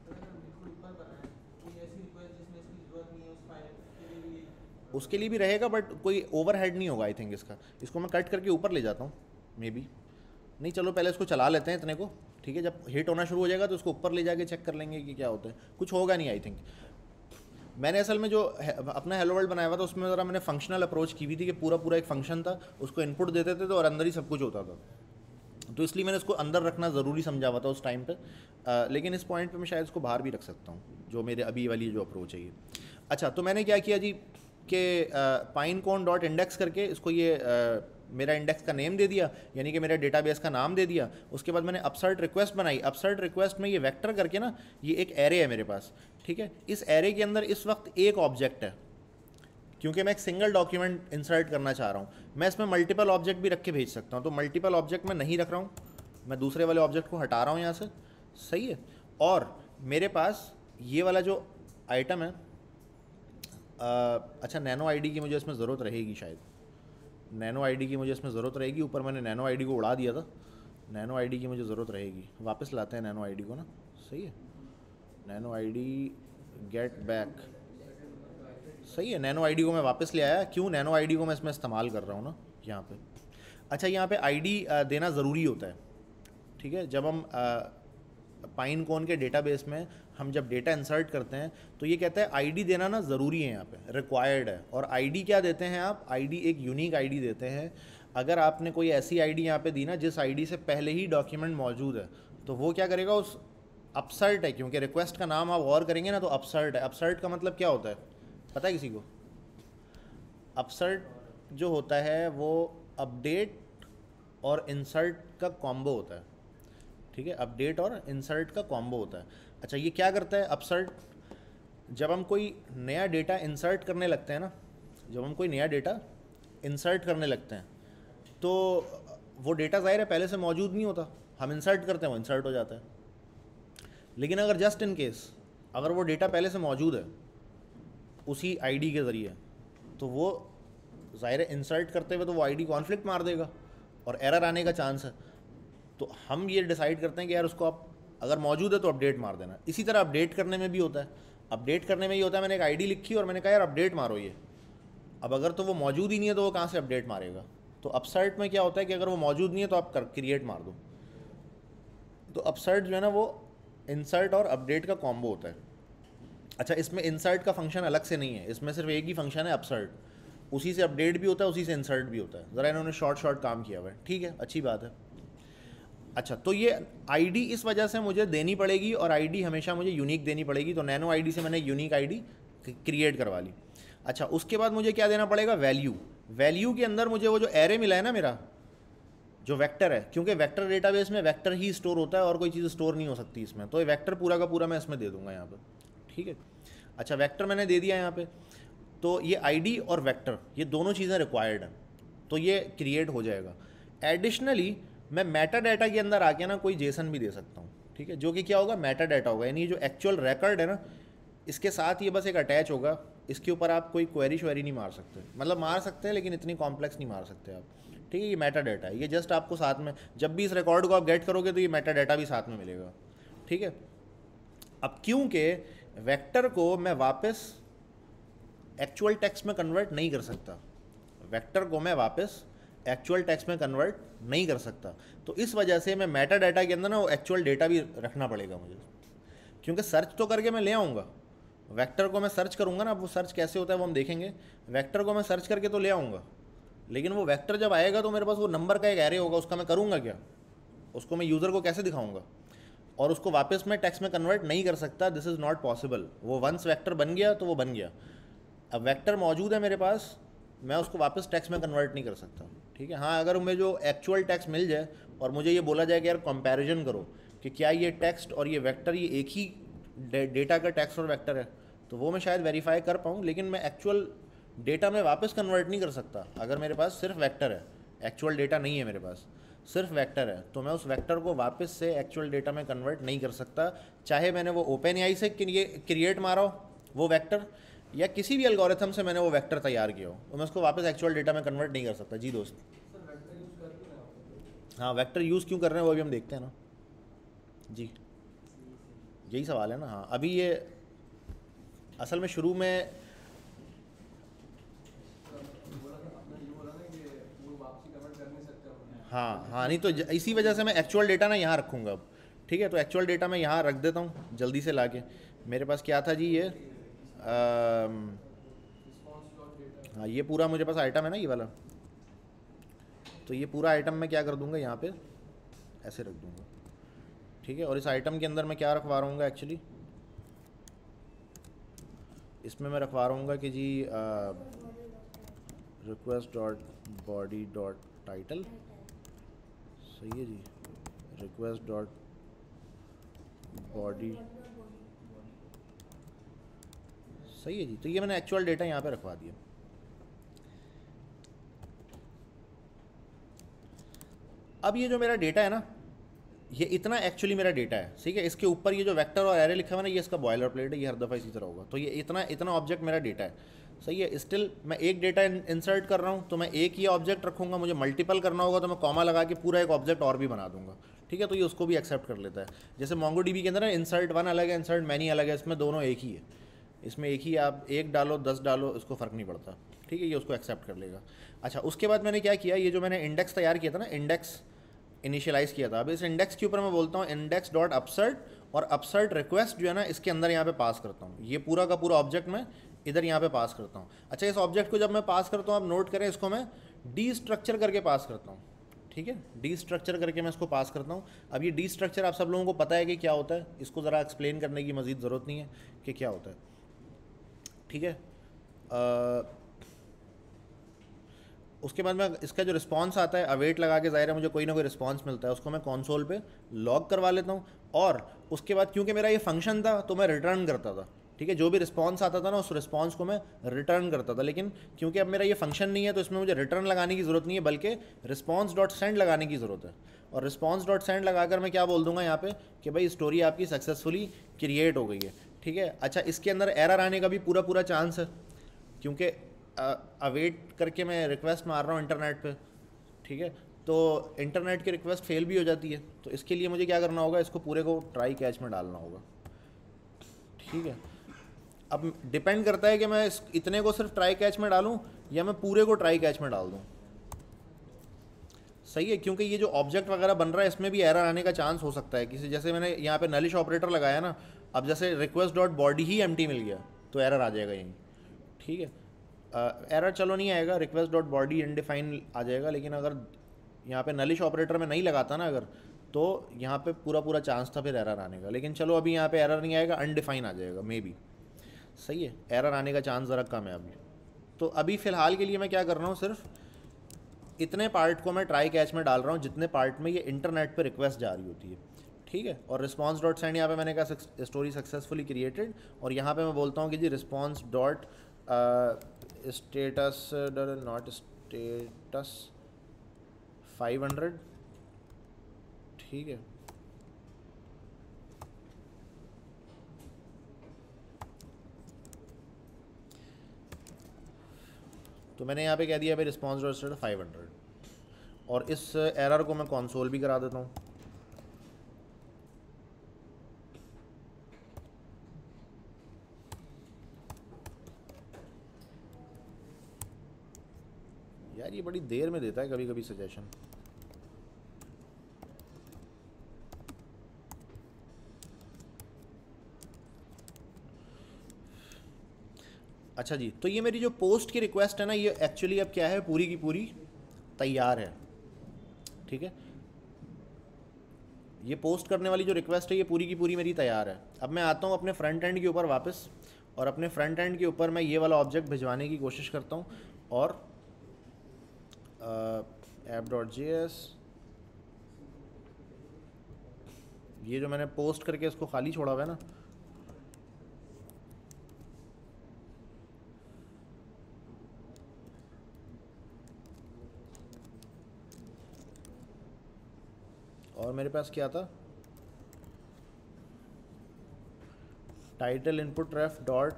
उसके लिए भी रहेगा, बट कोई ओवरहेड नहीं होगा आई थिंक इसका। इसको मैं कट करके ऊपर ले जाता हूँ मे बी, नहीं चलो पहले इसको चला लेते हैं इतने को, ठीक है, जब हिट होना शुरू हो जाएगा तो उसको ऊपर ले जाके चेक कर लेंगे कि क्या होता है, कुछ होगा नहीं आई थिंक। मैंने असल में जो अपना हेलो वर्ल्ड बनाया हुआ था उसमें ज़रा मैंने फंक्शनल अप्रोच की हुई थी कि पूरा पूरा एक फंक्शन था, उसको इनपुट देते थे तो और अंदर ही सब कुछ होता था। तो इसलिए मैंने इसको अंदर रखना ज़रूरी समझा हुआ था उस टाइम पे, आ, लेकिन इस पॉइंट पे मैं शायद इसको बाहर भी रख सकता हूँ, जो मेरे अभी वाली जो अप्रोच है ये। अच्छा, तो मैंने क्या किया जी कि पाइन कॉन डॉट इंडेक्स करके इसको ये आ, मेरा इंडेक्स का नेम दे दिया, यानी कि मेरे डेटाबेस का नाम दे दिया। उसके बाद मैंने अपसर्ट रिक्वेस्ट बनाई। अपसर्ट रिक्वेस्ट में ये वेक्टर करके ना, ये एक एरे है मेरे पास, ठीक है। इस एरे के अंदर इस वक्त एक ऑब्जेक्ट है, क्योंकि मैं एक सिंगल डॉक्यूमेंट इंसर्ट करना चाह रहा हूँ। मैं इसमें मल्टीपल ऑब्जेक्ट भी रख के भेज सकता हूँ, तो मल्टीपल ऑब्जेक्ट मैं नहीं रख रहा हूँ, मैं दूसरे वाले ऑब्जेक्ट को हटा रहा हूँ यहाँ से, सही है। और मेरे पास ये वाला जो आइटम है, आ, अच्छा नैनो आईडी की मुझे इसमें ज़रूरत रहेगी शायद, नैनो आईडी की मुझे इसमें ज़रूरत रहेगी। ऊपर मैंने नैनो आईडी को उड़ा दिया था, नैनो आईडी की मुझे ज़रूरत रहेगी। वापस लाते हैं नैनो आईडी को ना, सही है। नैनो आईडी गेट बैक, सही है। नैनो आईडी को मैं वापस ले आया। क्यों? नैनो आईडी को मैं इसमें इस्तेमाल कर रहा हूँ ना यहाँ पे। अच्छा, यहाँ पे आईडी देना ज़रूरी होता है, ठीक है। जब हम पाइन कॉन के डेटाबेस में हम जब डेटा इंसर्ट करते हैं तो ये कहता है आईडी देना ना ज़रूरी है, यहाँ पे रिक्वायर्ड है। और आईडी क्या देते हैं आप? आईडी एक यूनिक आईडी देते हैं। अगर आपने कोई ऐसी आईडी यहाँ पे दी ना जिस आईडी से पहले ही डॉक्यूमेंट मौजूद है, तो वो क्या करेगा, उस अपसर्ट है, क्योंकि रिक्वेस्ट का नाम आप गौर करेंगे ना तो अपसर्ट है। अपसर्ट का मतलब क्या होता है पता है किसी को? अपसर्ट जो होता है वो अपडेट और इंसर्ट का कॉम्बो होता है, ठीक है। अपडेट और इंसर्ट का कॉम्बो होता है। अच्छा, ये क्या करता है अपसर्ट? जब हम कोई नया डेटा इंसर्ट करने लगते हैं ना, जब हम कोई नया डेटा इंसर्ट करने लगते हैं तो वो डेटा ज़ाहिर है पहले से मौजूद नहीं होता, हम इंसर्ट करते हैं वो इंसर्ट हो जाता है। लेकिन अगर जस्ट इन केस अगर वो डेटा पहले से मौजूद है उसी आईडी के ज़रिए, तो वो ज़ाहिर है इंसर्ट करते हुए तो वो आईडी कॉन्फ्लिक्ट मार देगा और एरर आने का चांस है। तो हम ये डिसाइड करते हैं कि यार उसको आप अगर मौजूद है तो अपडेट मार देना। इसी तरह अपडेट करने में भी होता है। अपडेट करने में ये होता है, मैंने एक आईडी लिखी और मैंने कहा यार अपडेट मारो ये। अब अगर तो वो मौजूद ही नहीं है तो वो कहाँ से अपडेट मारेगा? तो अपसर्ट में क्या होता है कि अगर वो मौजूद नहीं है तो आप कर क्रिएट मार दो। तो अपसर्ट जो है ना वो इंसर्ट और अपडेट का कॉम्बो होता है। अच्छा, इसमें इंसर्ट का फंक्शन अलग से नहीं है, इसमें सिर्फ एक ही फंक्शन है अपसर्ट। उसी से अपडेट भी होता है, उसी से इंसर्ट भी होता है। ज़रा इन्होंने शॉर्ट शॉर्ट काम किया हुआ है, ठीक है, अच्छी बात है। अच्छा, तो ये आईडी इस वजह से मुझे देनी पड़ेगी और आईडी हमेशा मुझे यूनिक देनी पड़ेगी। तो नैनो आईडी से मैंने यूनिक आईडी क्रिएट करवा ली। अच्छा, उसके बाद मुझे क्या देना पड़ेगा? वैल्यू। वैल्यू के अंदर मुझे वो जो एरे मिला है ना मेरा, जो वेक्टर है, क्योंकि वेक्टर डेटाबेस में वेक्टर ही स्टोर होता है और कोई चीज़ स्टोर नहीं हो सकती इसमें, तो ये वेक्टर पूरा का पूरा मैं इसमें दे दूंगा यहाँ पर, ठीक है। अच्छा, वेक्टर मैंने दे दिया यहाँ पे। तो ये आईडी और वेक्टर ये दोनों चीज़ें रिक्वायर्ड हैं, तो ये क्रिएट हो जाएगा। एडिशनली मैं मेटा डाटा के अंदर आके ना कोई जेसन भी दे सकता हूँ, ठीक है, जो कि क्या होगा? मेटा डाटा होगा, यानी जो एक्चुअल रिकॉर्ड है ना इसके साथ ये बस एक अटैच होगा। इसके ऊपर आप कोई क्वेरी श्वेरी नहीं मार सकते, मतलब मार सकते हैं लेकिन इतनी कॉम्प्लेक्स नहीं मार सकते आप, ठीक है। ये मेटा डाटा है, ये जस्ट आपको साथ में जब भी इस रिकॉर्ड को आप गेट करोगे तो ये मेटा डाटा भी साथ में मिलेगा, ठीक है। अब क्योंकि वेक्टर को मैं वापस एक्चुअल टेक्स्ट में कन्वर्ट नहीं कर सकता, वेक्टर को मैं वापस एक्चुअल टेक्स्ट में कन्वर्ट नहीं कर सकता, तो इस वजह से मैं मेटा डाटा के अंदर ना वो एक्चुअल डेटा भी रखना पड़ेगा मुझे, क्योंकि सर्च तो करके मैं ले आऊँगा। वेक्टर को मैं सर्च करूँगा ना, वो सर्च कैसे होता है वो हम देखेंगे। वेक्टर को मैं सर्च करके तो ले आऊँगा, लेकिन वो वेक्टर जब आएगा तो मेरे पास वो नंबर का एक एरे होगा, उसका मैं करूँगा क्या? उसको मैं यूज़र को कैसे दिखाऊँगा? और उसको वापस मैं टेक्स्ट में कन्वर्ट नहीं कर सकता, दिस इज़ नॉट पॉसिबल। वो वंस वेक्टर बन गया तो वो बन गया। अब वेक्टर मौजूद है मेरे पास, मैं उसको वापस टेक्स्ट में कन्वर्ट नहीं कर सकता, ठीक है। हाँ, अगर मुझे जो एक्चुअल टेक्स्ट मिल जाए और मुझे ये बोला जाए कि यार कंपैरिजन करो कि क्या ये टेक्स्ट और ये वेक्टर ये एक ही डेटा का टेक्स्ट और वेक्टर है, तो वो मैं शायद वेरीफाई कर पाऊँ, लेकिन मैं एक्चुअल डेटा में वापस कन्वर्ट नहीं कर सकता। अगर मेरे पास सिर्फ वेक्टर है, एक्चुअल डेटा नहीं है मेरे पास, सिर्फ वेक्टर है, तो मैं उस वेक्टर को वापस से एक्चुअल डेटा में कन्वर्ट नहीं कर सकता, चाहे मैंने वो ओपन एआई से क्रिएट मारा हो वो वेक्टर, या किसी भी एल्गोरिथम से मैंने वो वेक्टर तैयार किया हो, तो मैं उसको वापस एक्चुअल डेटा में कन्वर्ट नहीं कर सकता। जी दोस्त, हाँ, वेक्टर यूज़ क्यों कर रहे हैं वो अभी हम देखते हैं ना जी, यही सवाल है ना। हाँ, अभी ये असल में शुरू में हाँ हाँ नहीं, तो इसी वजह से मैं एक्चुअल डेटा ना यहाँ रखूँगा अब, ठीक है। तो एक्चुअल डेटा मैं यहाँ रख देता हूँ जल्दी से लाके। मेरे पास क्या था जी, ये हाँ, ये पूरा मुझे पास आइटम है ना ये वाला, तो ये पूरा आइटम मैं क्या कर दूँगा यहाँ पे ऐसे रख दूँगा, ठीक है। और इस आइटम के अंदर मैं क्या रखवा रहा हूँ एक्चुअली, इसमें मैं रखवा रहा हूँ कि जी request dot body dot title, सही है जी, रिक्वेस्ट डॉट बॉडी, सही है जी। तो ये मैंने एक्चुअल डेटा यहाँ पे रखवा दिया। अब ये जो मेरा डेटा है ना, ये इतना एक्चुअली मेरा डेटा है, ठीक है। इसके ऊपर ये जो वेक्टर और एरे लिखा हुआ है ना, ये इसका बॉयलर प्लेट है, ये हर दफ़ा इसी तरह होगा। तो ये इतना इतना ऑब्जेक्ट मेरा डेटा है, सही है। स्टिल मैं एक डेटा इंसर्ट कर रहा हूँ तो मैं एक ही ऑब्जेक्ट रखूँगा, मुझे मल्टीपल करना होगा तो मैं कॉमा लगा के पूरा एक ऑब्जेक्ट और भी बना दूंगा, ठीक है। तो ये उसको भी एक्सेप्ट कर लेता है। जैसे मोंगोडीबी के अंदर ना इंसर्ट वन अलग है, इंसर्ट मैनी अलग है, इसमें दोनों एक ही है। इसमें एक ही आप एक डालो दस डालो इसको फ़र्क नहीं पड़ता, ठीक है, ये उसको एक्सेप्ट कर लेगा। अच्छा, उसके बाद मैंने क्या किया, ये जो मैंने इंडेक्स तैयार किया था ना, इंडेक्स इनिशियलाइज किया था, अब इस इंडेक्स के ऊपर मैं बोलता हूँ इंडेक्स डॉट अपसर्ट, और अपसर्ट रिक्वेस्ट जो है ना इसके अंदर यहाँ पे पास करता हूँ। ये पूरा का पूरा ऑब्जेक्ट मैं इधर यहाँ पे पास करता हूँ। अच्छा, इस ऑब्जेक्ट को जब मैं पास करता हूँ, आप नोट करें, इसको मैं डी स्ट्रक्चर करके पास करता हूँ, ठीक है। डी स्ट्रक्चर करके मैं इसको पास करता हूँ। अब ये डी स्ट्रक्चर आप सब लोगों को पता है कि क्या होता है, इसको ज़रा एक्सप्लेन करने की मज़ीद ज़रूरत नहीं है कि क्या होता है, ठीक है। आ, उसके बाद में इसका जो रिस्पांस आता है, अवेट लगा के, ज़ाहिर है मुझे कोई ना कोई रिस्पांस मिलता है, उसको मैं कंसोल पे लॉग करवा लेता हूँ। और उसके बाद क्योंकि मेरा ये फंक्शन था तो मैं रिटर्न करता था, ठीक है। जो भी रिस्पांस आता था ना, उस रिस्पांस को मैं रिटर्न करता था। लेकिन क्योंकि अब मेरा ये फंक्शन नहीं है तो इसमें मुझे रिटर्न लगाने की ज़रूरत नहीं है, बल्कि रिस्पांस डॉट सेंड लगाने की ज़रूरत है। और रिस्पांस डॉट सेंड लगाकर मैं क्या बोल दूंगा यहाँ पे कि भाई स्टोरी आपकी सक्सेसफुली क्रिएट हो गई है, ठीक है। अच्छा, इसके अंदर एरर आने का भी पूरा पूरा चांस है, क्योंकि अवेट करके मैं रिक्वेस्ट मार रहा हूँ इंटरनेट पे, ठीक है। तो इंटरनेट की रिक्वेस्ट फेल भी हो जाती है, तो इसके लिए मुझे क्या करना होगा, इसको पूरे को ट्राई कैच में डालना होगा, ठीक है। अब डिपेंड करता है कि मैं इस इतने को सिर्फ ट्राई कैच में डालूं या मैं पूरे को ट्राई कैच में डाल दूं, सही है। क्योंकि ये जो ऑब्जेक्ट वगैरह बन रहा है इसमें भी एरर आने का चांस हो सकता है किसी, जैसे मैंने यहाँ पे नलिश ऑपरेटर लगाया ना, अब जैसे रिक्वेस्ट डॉट बॉडी ही एम्प्टी मिल गया तो एरर आ जाएगा यहीं, ठीक है। एरर uh, चलो नहीं आएगा, रिक्वेस्ट डॉट बॉडी अनडिफाइन आ जाएगा। लेकिन अगर यहाँ पे नलिश ऑपरेटर में नहीं लगाता ना अगर, तो यहाँ पे पूरा पूरा चांस था फिर एरर आने का। लेकिन चलो अभी यहाँ पे एरर नहीं आएगा, अनडिफाइन आ जाएगा मे बी, सही है। एरर आने का चांस ज़रा कम है अभी। तो अभी फ़िलहाल के लिए मैं क्या कर रहा हूँ, सिर्फ इतने पार्ट को मैं ट्राई कैच में डाल रहा हूँ जितने पार्ट में ये इंटरनेट पे रिक्वेस्ट जा रही होती है, ठीक है। और रिस्पांस डॉट सेंड यहाँ पे मैंने कहा स्टोरी सक्सेसफुली क्रिएटेड, और यहाँ पे मैं बोलता हूँ कि जी response dot status not status five hundred, ठीक है। तो मैंने यहाँ पे कह दिया भाई response dot status five hundred, और इस एरर को मैं कंसोल भी करा देता हूँ। यार ये बड़ी देर में देता है कभी कभी सजेशन। अच्छा जी, तो ये मेरी जो पोस्ट की रिक्वेस्ट है ना, ये एक्चुअली अब क्या है, पूरी की पूरी तैयार है, ठीक है। ये पोस्ट करने वाली जो रिक्वेस्ट है ये पूरी की पूरी मेरी तैयार है। अब मैं आता हूँ अपने फ्रंट एंड के ऊपर वापस, और अपने फ्रंट एंड के ऊपर मैं ये वाला ऑब्जेक्ट भिजवाने की कोशिश करता हूँ। और ऐप डॉट जे एस, ये जो मैंने पोस्ट करके इसको खाली छोड़ा हुआ है ना, और मेरे पास क्या था, title input ref dot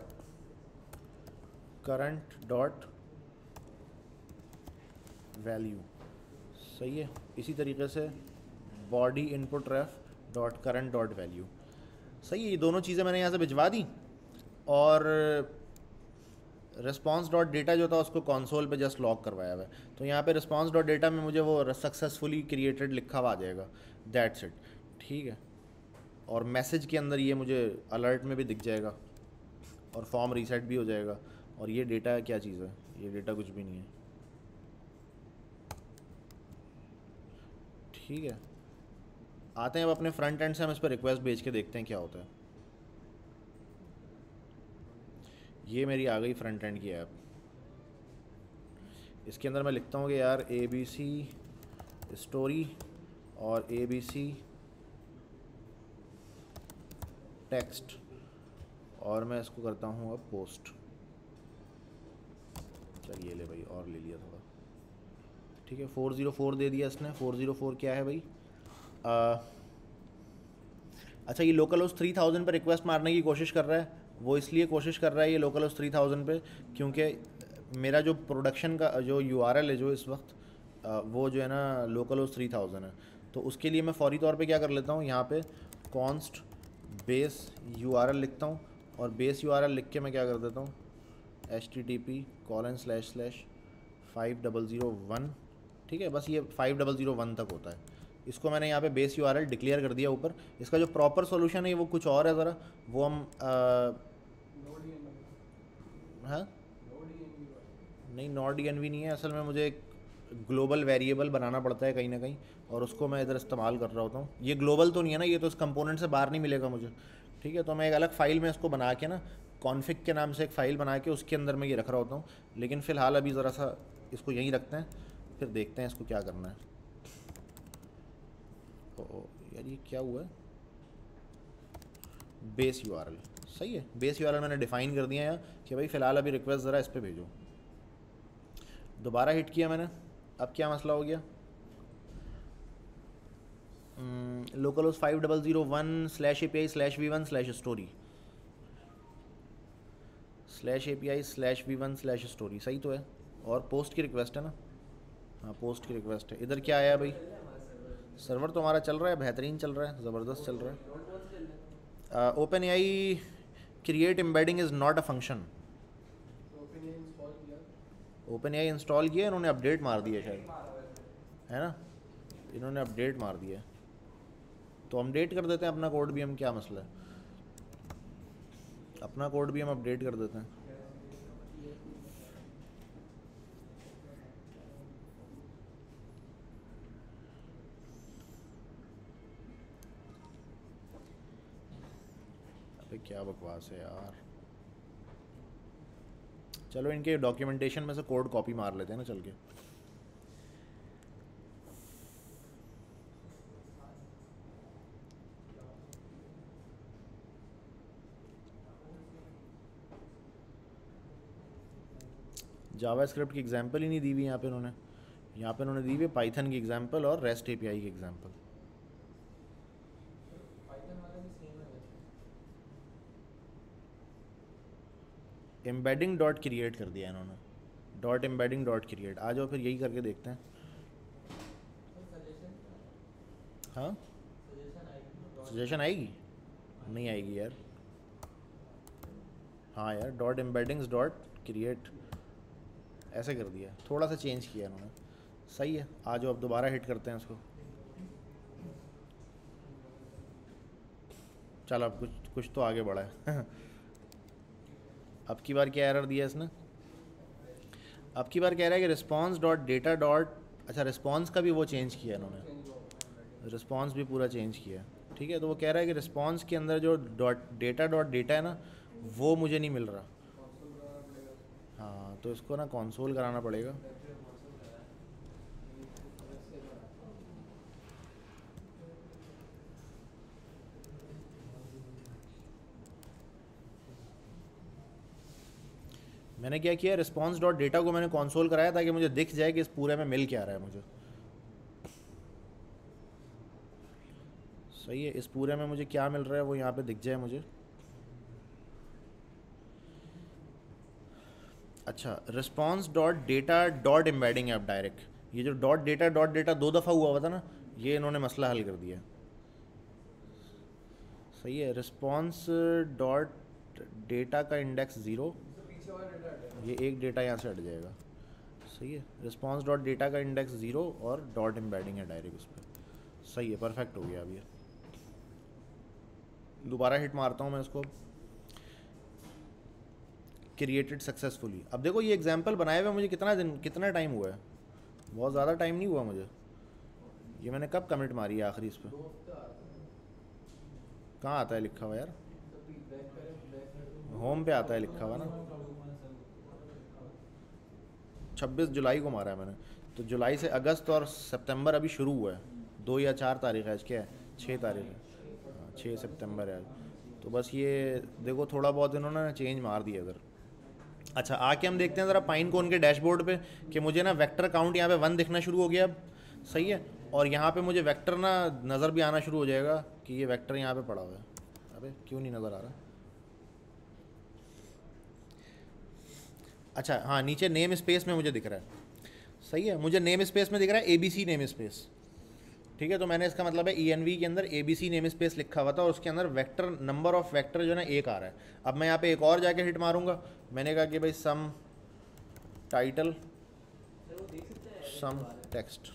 current dot value, सही है। इसी तरीके से body input ref dot current dot value, सही है। ये दोनों चीज़ें मैंने यहाँ से भिजवा दी, और रिस्पांस डॉट डेटा जो था उसको कंसोल पे जस्ट लॉक करवाया हुआ है। तो यहाँ पे रिस्पांस डॉट डेटा में मुझे वो सक्सेसफुली क्रिएटेड लिखा हुआ आ जाएगा, दैट्स इट, ठीक है। और मैसेज के अंदर ये मुझे अलर्ट में भी दिख जाएगा, और फॉर्म रीसेट भी हो जाएगा। और ये डेटा क्या चीज़ है, ये डेटा कुछ भी नहीं है, ठीक है। आते हैं अब अपने फ्रंट एंड से, हम इस पर रिक्वेस्ट भेज के देखते हैं क्या होता है। ये मेरी आ गई फ्रंट एंड की ऐप। इसके अंदर मैं लिखता हूँ कि यार ए बी सी स्टोरी और ए बी सी टेक्स्ट, और मैं इसको करता हूँ अब पोस्ट। चलिए ले भाई, और ले लिया थोड़ा, ठीक है। फोर ज़ीरो फोर दे दिया इसने। फोर ज़ीरो फोर क्या है भाई? आ, अच्छा, ये लोकल होस्ट थ्री थाउजेंड पर रिक्वेस्ट मारने की कोशिश कर रहा है। वो इसलिए कोशिश कर रहा है ये लोकल होस्ट थ्री थाउजेंड पे क्योंकि मेरा जो प्रोडक्शन का जो यू आर एल है जो इस वक्त आ, वो जो है ना लोकल होस्ट थ्री थाउजेंड है। तो उसके लिए मैं फौरी तौर पे क्या कर लेता हूँ, यहाँ पे const base U R L लिखता हूँ, और बेस यू आर एल लिख के मैं क्या कर देता हूँ, H T T P colon slash slash five double zero one, ठीक है। बस ये फाइव डबल ज़ीरो वन तक होता है। इसको मैंने यहाँ पे base U R L declare कर दिया ऊपर। इसका जो प्रॉपर सॉल्यूशन है वो कुछ और है, ज़रा वो हम हाँ नहीं, नॉट डी एन वी नहीं है असल में, मुझे एक ग्लोबल वेरिएबल बनाना पड़ता है कहीं ना कहीं, और उसको मैं इधर इस्तेमाल कर रहा होता हूँ। ये ग्लोबल तो नहीं है ना, ये तो इस कंपोनेंट से बाहर नहीं मिलेगा मुझे, ठीक है। तो मैं एक अलग फ़ाइल में इसको बना के ना, कॉन्फ़िग के नाम से एक फ़ाइल बना के उसके अंदर मैं ये रख रहा होता हूँ। लेकिन फ़िलहाल अभी ज़रा सा इसको यहीं रखते हैं, फिर देखते हैं इसको क्या करना है। ओ यार ये क्या हुआ है? बेस यू आर एल सही है। बेस यू आर एल मैंने डिफ़ाइन कर दिया है कि भाई फ़िलहाल अभी रिक्वेस्ट ज़रा इस पर भेजो। दोबारा हिट किया मैंने, अब क्या मसला हो गया? Localhost five double zero one slash A P I slash V one slash story slash A P I slash V one slash story, सही तो है। और पोस्ट की रिक्वेस्ट है ना? हाँ पोस्ट की रिक्वेस्ट है। इधर क्या आया भाई? सर्वर तो हमारा चल रहा है, बेहतरीन चल रहा है, ज़बरदस्त चल रहा है। Open A I create embedding is not a function. Open A I install किया, इन्होंने अपडेट मार दिया शायद, है ना? इन्होंने अपडेट मार दिया, तो अपडेट कर देते हैं अपना कोड भी हम, क्या मसला है, अपना कोड भी हम अपडेट कर देते हैं। अबे क्या बकवास है यार। चलो इनके डॉक्यूमेंटेशन में से कोड कॉपी मार लेते हैं ना चल के। जावा स्क्रिप्ट की एग्जांपल ही नहीं दी हुई यहाँ पे इन्होंने। यहाँ पे इन्होंने दी हुई है पाइथन की एग्जांपल और रेस्ट एपीआई की एग्जांपल। एम्बेडिंग डॉट क्रिएट कर दिया इन्होंने, डॉट एम्बेडिंग डॉट क्रिएट। आ जाओ फिर यही करके देखते हैं। हाँ सजेशन आएगी? नहीं आएगी यार। हाँ यार, डॉट एम्बेडिंग्स डॉट क्रिएट ऐसे कर दिया, थोड़ा सा चेंज किया इन्होंने, सही है। आ जाओ अब दोबारा हिट करते हैं इसको। चलो अब कुछ कुछ तो आगे बढ़ा है। अब की बार क्या एरर दिया इसने? अब की बार कह रहा है कि रिस्पॉन्स डॉट डेटा डॉट, अच्छा रिस्पॉन्स का भी वो चेंज किया इन्होंने, रिस्पॉन्स भी पूरा चेंज किया, ठीक है। तो वो कह रहा है कि रिस्पॉन्स के अंदर जो डॉट डेटा डॉट डेटा है ना, वो मुझे नहीं मिल रहा। हाँ तो इसको ना कंसोल कराना पड़ेगा। मैंने क्या किया, रिस्पॉन्स डॉट डेटा को मैंने कंसोल कराया ताकि मुझे दिख जाए कि इस पूरे में मिल क्या रहा है मुझे। सही है, इस पूरे में मुझे क्या मिल रहा है वो यहाँ पे दिख जाए मुझे। अच्छा, response dot data dot embedding है अब डायरेक्ट। ये जो डॉट डेटा डॉट डेटा दो दफ़ा हुआ हुआ था ना, ये इन्होंने मसला हल कर दिया। सही है, रिस्पॉन्स डॉट डेटा का इंडेक्स ज़ीरो, ये एक डेटा यहाँ से हट जाएगा। सही है, रिस्पॉन्स डॉट डेटा का इंडेक्स ज़ीरो और डॉट एम्बेडिंग है डायरेक्ट उस पर। सही है, परफेक्ट हो गया अब ये। दोबारा हिट मारता हूँ मैं इसको। Created successfully. अब देखो ये एग्जांपल बनाए हुए मुझे कितना दिन कितना टाइम हुआ है, बहुत ज़्यादा टाइम नहीं हुआ मुझे। ये मैंने कब कमिट मारी है आखिरी इस पर? कहाँ आता है लिखा हुआ यार? होम पे आता है लिखा हुआ ना, छब्बीस जुलाई को मारा है मैंने। तो जुलाई से अगस्त और सितंबर अभी शुरू हुआ है, दो या चार तारीख है आज, क्या है, छः तारीख है, हाँ छः सितंबर है आज। तो बस ये देखो थोड़ा बहुत इन्होंने चेंज मार दिया इधर। अच्छा आके हम देखते हैं ज़रा पाइन कोन के डैशबोर्ड पे कि मुझे ना वेक्टर काउंट यहाँ पे वन दिखना शुरू हो गया अब, सही है। और यहाँ पे मुझे वेक्टर ना नज़र भी आना शुरू हो जाएगा कि ये वेक्टर यहाँ पे पड़ा हुआ है। अबे क्यों नहीं नज़र आ रहा? अच्छा हाँ, नीचे नेम स्पेस में मुझे दिख रहा है, सही है, मुझे नेम स्पेस में दिख रहा है A B C namespace, ठीक है। तो मैंने इसका मतलब है ई एन वी के अंदर A B C namespace लिखा हुआ था और उसके अंदर वेक्टर नंबर ऑफ वेक्टर जो है ना एक आ रहा है। अब मैं यहाँ पे एक और जाके हिट मारूंगा, मैंने कहा कि भाई सम टाइटल सम टेक्स्ट,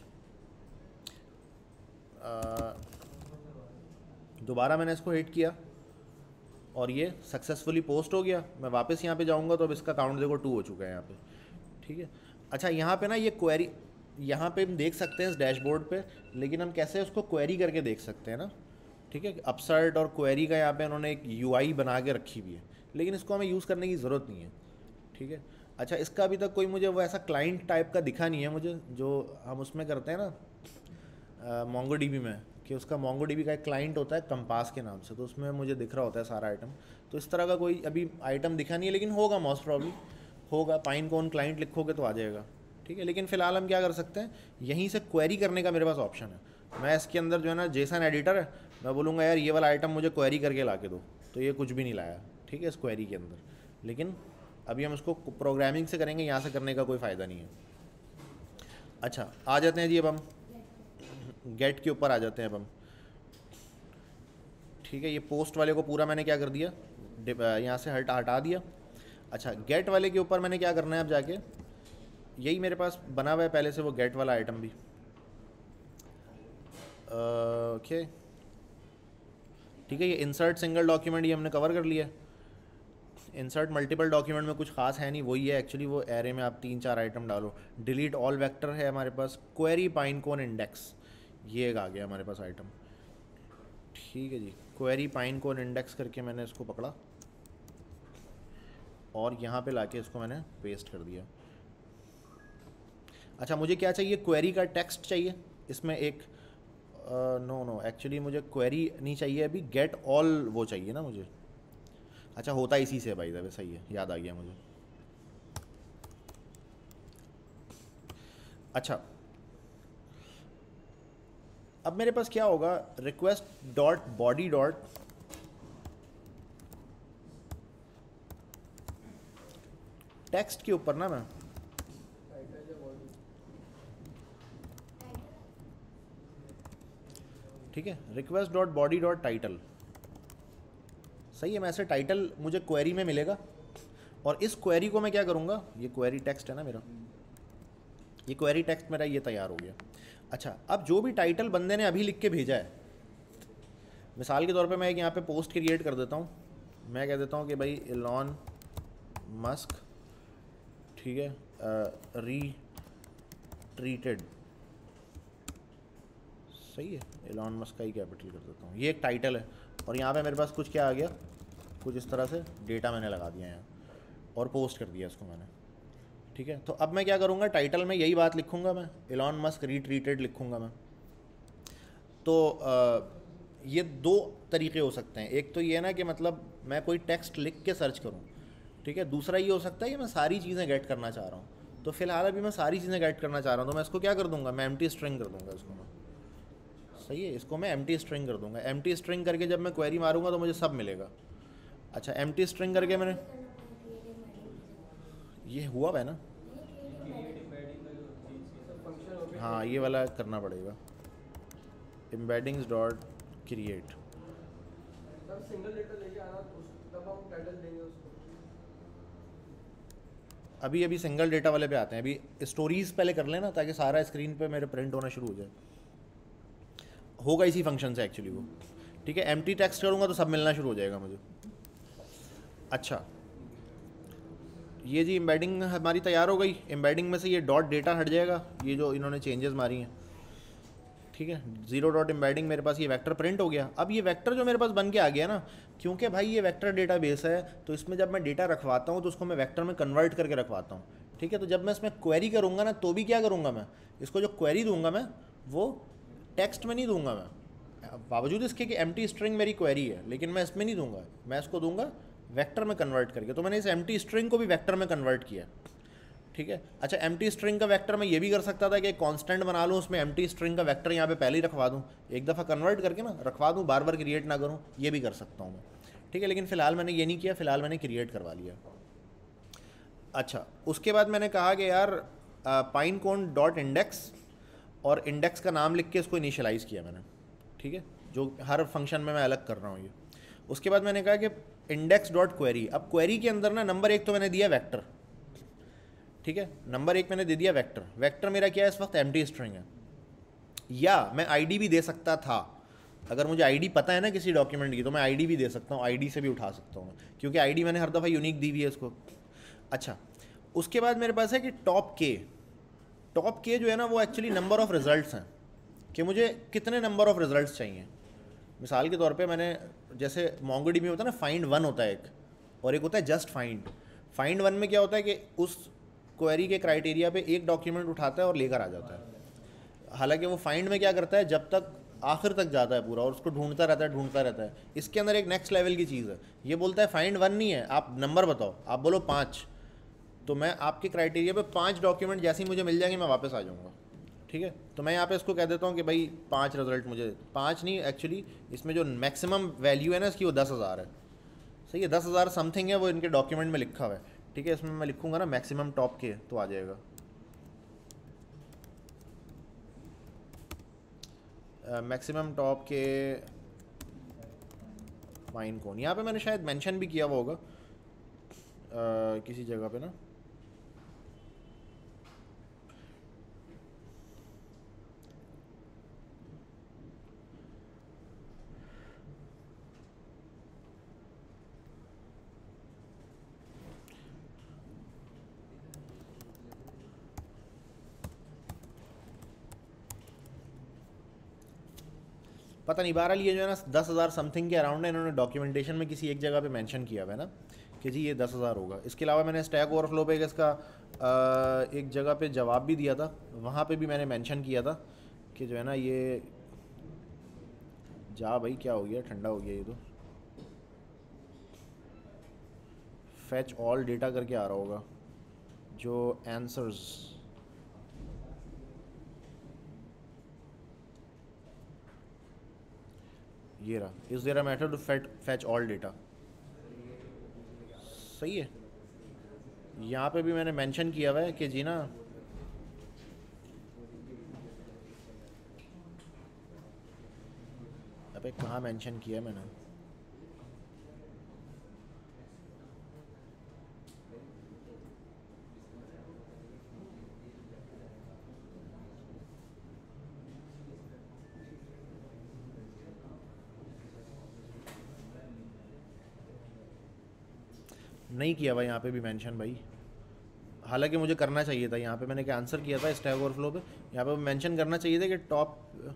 दोबारा मैंने इसको हिट किया और ये सक्सेसफुली पोस्ट हो गया। मैं वापस यहाँ पे जाऊँगा तो अब इसका काउंट देखो टू हो चुका है यहाँ पे, ठीक है। अच्छा यहाँ पे ना ये क्वेरी यहाँ पे हम देख सकते हैं इस डैशबोर्ड पे, लेकिन हम कैसे उसको क्वेरी करके देख सकते हैं ना, ठीक है। अपसर्ट और क्वेरी का यहाँ पे उन्होंने एक यूआई बना के रखी हुई है, लेकिन इसको हमें यूज़ करने की ज़रूरत नहीं है, ठीक है। अच्छा इसका अभी तक कोई मुझे वो ऐसा क्लाइंट टाइप का दिखा नहीं है मुझे, जो हम उसमें करते हैं ना मोंगो डी बी में, कि उसका मोंगो डी बी का एक क्लाइंट होता है कंपास के नाम से, तो उसमें मुझे दिख रहा होता है सारा आइटम। तो इस तरह का कोई अभी आइटम दिखा नहीं है, लेकिन होगा मोस्ट प्रॉब्ली होगा, पाइन कोन क्लाइंट लिखोगे तो आ जाएगा, ठीक है। लेकिन फ़िलहाल हम क्या कर सकते हैं, यहीं से क्वेरी करने का मेरे पास ऑप्शन है। मैं इसके अंदर जो है ना जेसन एडिटर है, मैं बोलूँगा यार ये वाला आइटम मुझे क्वेरी करके ला के दो, तो ये कुछ भी नहीं लाया, ठीक है, इस क्वेरी के अंदर। लेकिन अभी हम इसको प्रोग्रामिंग से करेंगे, यहाँ से करने का कोई फ़ायदा नहीं है। अच्छा आ जाते हैं जी, अब हम गेट के ऊपर आ जाते हैं अब हम, ठीक है। ये पोस्ट वाले को पूरा मैंने क्या कर दिया, यहाँ से हटा हटा दिया। अच्छा गेट वाले के ऊपर मैंने क्या करना है अब जाके, यही मेरे पास बना हुआ है पहले से वो गेट वाला आइटम भी, ओके ठीक है। ये इंसर्ट सिंगल डॉक्यूमेंट ये हमने कवर कर लिया। इंसर्ट मल्टीपल डॉक्यूमेंट में कुछ खास है नहीं, वही है एक्चुअली, वो एरे में आप तीन चार आइटम डालो। डिलीट ऑल वेक्टर है हमारे पास। क्वेरी पाइन कोन इंडेक्स, ये एक आ गया हमारे पास आइटम, ठीक है जी। क्वेरी पाइन कोन इंडेक्स करके मैंने इसको पकड़ा और यहाँ पे लाके इसको मैंने पेस्ट कर दिया। अच्छा मुझे क्या चाहिए, क्वेरी का टेक्स्ट चाहिए इसमें एक, नो नो एक्चुअली मुझे क्वेरी नहीं चाहिए अभी, गेट ऑल वो चाहिए ना मुझे। अच्छा होता इसी से भाई, दबे सही है, याद आ गया मुझे। अच्छा अब मेरे पास क्या होगा, request dot body dot text के ऊपर ना मैं ठीक है, request dot body dot title, सही है। मैं ऐसे टाइटल मुझे क्वेरी में मिलेगा और इस क्वेरी को मैं क्या करूँगा, ये क्वेरी टेक्स्ट है ना मेरा, ये क्वेरी टेक्स्ट मेरा ये तैयार हो गया। अच्छा अब जो भी टाइटल बंदे ने अभी लिख के भेजा है, मिसाल के तौर पे मैं एक यहाँ पे पोस्ट क्रिएट कर देता हूँ, मैं कह देता हूँ कि भाई इलॉन मस्क, ठीक है, री ट्रीटेड, सही है, इलॉन मस्क का ही कैपिटल कर देता हूँ, ये एक टाइटल है। और यहाँ पे मेरे पास कुछ क्या आ गया, कुछ इस तरह से डेटा मैंने लगा दिया यहाँ और पोस्ट कर दिया इसको मैंने, ठीक है। तो अब मैं क्या करूँगा, टाइटल में यही बात लिखूँगा मैं, इलॉन मस्क रीट्रीटेड लिखूँगा मैं। तो आ, ये दो तरीके हो सकते हैं, एक तो ये ना कि मतलब मैं कोई टेक्स्ट लिख के सर्च करूँ, ठीक है। दूसरा ये हो सकता है कि मैं सारी चीज़ें गेट करना चाह रहा हूँ। तो फिलहाल अभी मैं सारी चीज़ें गेट करना चाह रहा हूँ, तो मैं इसको क्या कर दूँगा, मैं एम्प्टी स्ट्रिंग कर दूँगा इसको मैं, सही है, इसको मैं एम्प्टी स्ट्रिंग कर दूँगा। एम्प्टी स्ट्रिंग करके जब मैं क्वेरी मारूँगा तो मुझे सब मिलेगा। अच्छा एम्प्टी स्ट्रिंग करके मैंने, ये हुआ है ना, हाँ ये वाला करना पड़ेगा, embeddings dot create, single data लेके आना, तब हम टाइटल देंगे उसको। अभी अभी सिंगल डेटा वाले पे आते हैं, अभी स्टोरीज पहले कर लेना ताकि सारा स्क्रीन पे मेरे प्रिंट होना शुरू हो जाए। होगा इसी फंक्शन से एक्चुअली वो, ठीक है। एम्प्टी टेक्स्ट करूँगा तो सब मिलना शुरू हो जाएगा मुझे। अच्छा ये जी एम्बेडिंग हमारी तैयार हो गई। एम्बेडिंग में से ये डॉट डेटा हट जाएगा, ये जो इन्होंने चेंजेस मारी हैं, ठीक है, जीरो डॉट एम्बेडिंग मेरे पास ये वेक्टर प्रिंट हो गया। अब ये वेक्टर जो मेरे पास बन के आ गया ना, क्योंकि भाई ये वेक्टर डेटाबेस है तो इसमें जब मैं डेटा रखवाता हूँ तो उसको मैं वेक्टर में कन्वर्ट करके रखवाता हूँ। ठीक है, तो जब मैं इसमें क्वेरी करूँगा ना तो भी क्या करूँगा, मैं इसको जो क्वेरी दूंगा मैं वो टेक्स्ट में नहीं दूंगा मैं, बावजूद इसके कि एम्प्टी स्ट्रिंग मेरी क्वेरी है, लेकिन मैं इसमें नहीं दूंगा, मैं इसको दूंगा वेक्टर में कन्वर्ट करके। तो मैंने इस एम्प्टी स्ट्रिंग को भी वेक्टर में कन्वर्ट किया। ठीक है, अच्छा एम्प्टी स्ट्रिंग का वेक्टर मैं ये भी कर सकता था कि कांस्टेंट बना लूँ, उसमें एम्प्टी स्ट्रिंग का वेक्टर यहाँ पे पहले ही रखवा दूँ, एक दफ़ा कन्वर्ट करके ना रखवा दूँ, बार बार क्रिएट ना करूँ, ये भी कर सकता हूँ मैं। ठीक है, लेकिन फ़िलहाल मैंने ये नहीं किया, फ़िलहाल मैंने क्रिएट करवा लिया। अच्छा, उसके बाद मैंने कहा कि यार पाइन कोन डॉट इंडेक्स, और इंडेक्स का नाम लिख के इसको इनिशियलाइज़ किया मैंने। ठीक है, जो हर फंक्शन में मैं अलग कर रहा हूँ ये। उसके बाद मैंने कहा कि इंडेक्स डॉट क्वेरी, अब क्वेरी के अंदर ना नंबर एक तो मैंने दिया वेक्टर। ठीक है, नंबर एक मैंने दे दिया वेक्टर। वेक्टर मेरा क्या है इस वक्त, एम्प्टी स्ट्रिंग है। या मैं आईडी भी दे सकता था, अगर मुझे आईडी पता है ना किसी डॉक्यूमेंट की तो मैं आईडी भी दे सकता हूँ, आईडी से भी उठा सकता हूँ, क्योंकि आईडी मैंने हर दफ़ा यूनिक दी हुई है इसको। अच्छा, उसके बाद मेरे पास है कि टॉप के। टॉप के जो है ना वो एक्चुअली नंबर ऑफ़ रिजल्ट्स हैं, कि मुझे कितने नंबर ऑफ़ रिजल्ट्स चाहिए। मिसाल के तौर पे मैंने, जैसे मोंगोडीबी में होता है ना फाइंड वन होता है एक, और एक होता है जस्ट फाइंड। फाइंड वन में क्या होता है कि उस क्वेरी के क्राइटेरिया पे एक डॉक्यूमेंट उठाता है और लेकर आ जाता है। हालांकि वो फाइंड में क्या करता है, जब तक आखिर तक जाता है पूरा और उसको ढूंढता रहता है ढूंढता रहता है। इसके अंदर एक नेक्स्ट लेवल की चीज़ है, ये बोलता है फाइंड वन नहीं है, आप नंबर बताओ, आप बोलो पाँच, तो मैं आपके क्राइटेरिया पे पाँच डॉक्यूमेंट जैसे ही मुझे मिल जाएंगे मैं वापस आ जाऊँगा। ठीक है, तो मैं यहाँ पे इसको कह देता हूँ कि भाई पाँच रिजल्ट मुझे, पाँच नहीं एक्चुअली इसमें जो मैक्सिमम वैल्यू है ना इसकी वो दस हज़ार है। सही है, दस हज़ार समथिंग है वो इनके डॉक्यूमेंट में लिखा हुआ है। ठीक है, इसमें मैं लिखूँगा ना मैक्सिमम टॉप के तो आ जाएगा। मैक्सिमम टॉप के फाइन कौन, यहाँ पे मैंने शायद मेंशन भी किया हुआ होगा uh, किसी जगह पे ना। पता नहीं, बहरहाल ये जो है ना दस हज़ार समथिंग के अराउंड है, इन्होंने डॉक्यूमेंटेशन में किसी एक जगह पे मेंशन किया हुआ है ना कि जी ये दस हज़ार होगा। इसके अलावा मैंने स्टैक ओवरफ्लो पे इसका एक जगह पे जवाब भी दिया था, वहाँ पे भी मैंने मेंशन किया था कि जो है ना ये जा भाई क्या हो गया, ठंडा हो गया ये तो, फैच ऑल डेटा करके आ रहा होगा जो आंसर्स, ये रहा, is there a method to fetch all data. सही है, यहाँ पे भी मैंने मेंशन किया हुआ है कि जी ना अबे कहाँ मेंशन किया है मैंने, नहीं किया भाई यहाँ पे भी मेंशन भाई, हालांकि मुझे करना चाहिए था। यहाँ पे मैंने क्या आंसर किया था स्टैक ओवरफ्लो पे, यहाँ पे मेंशन करना चाहिए था कि top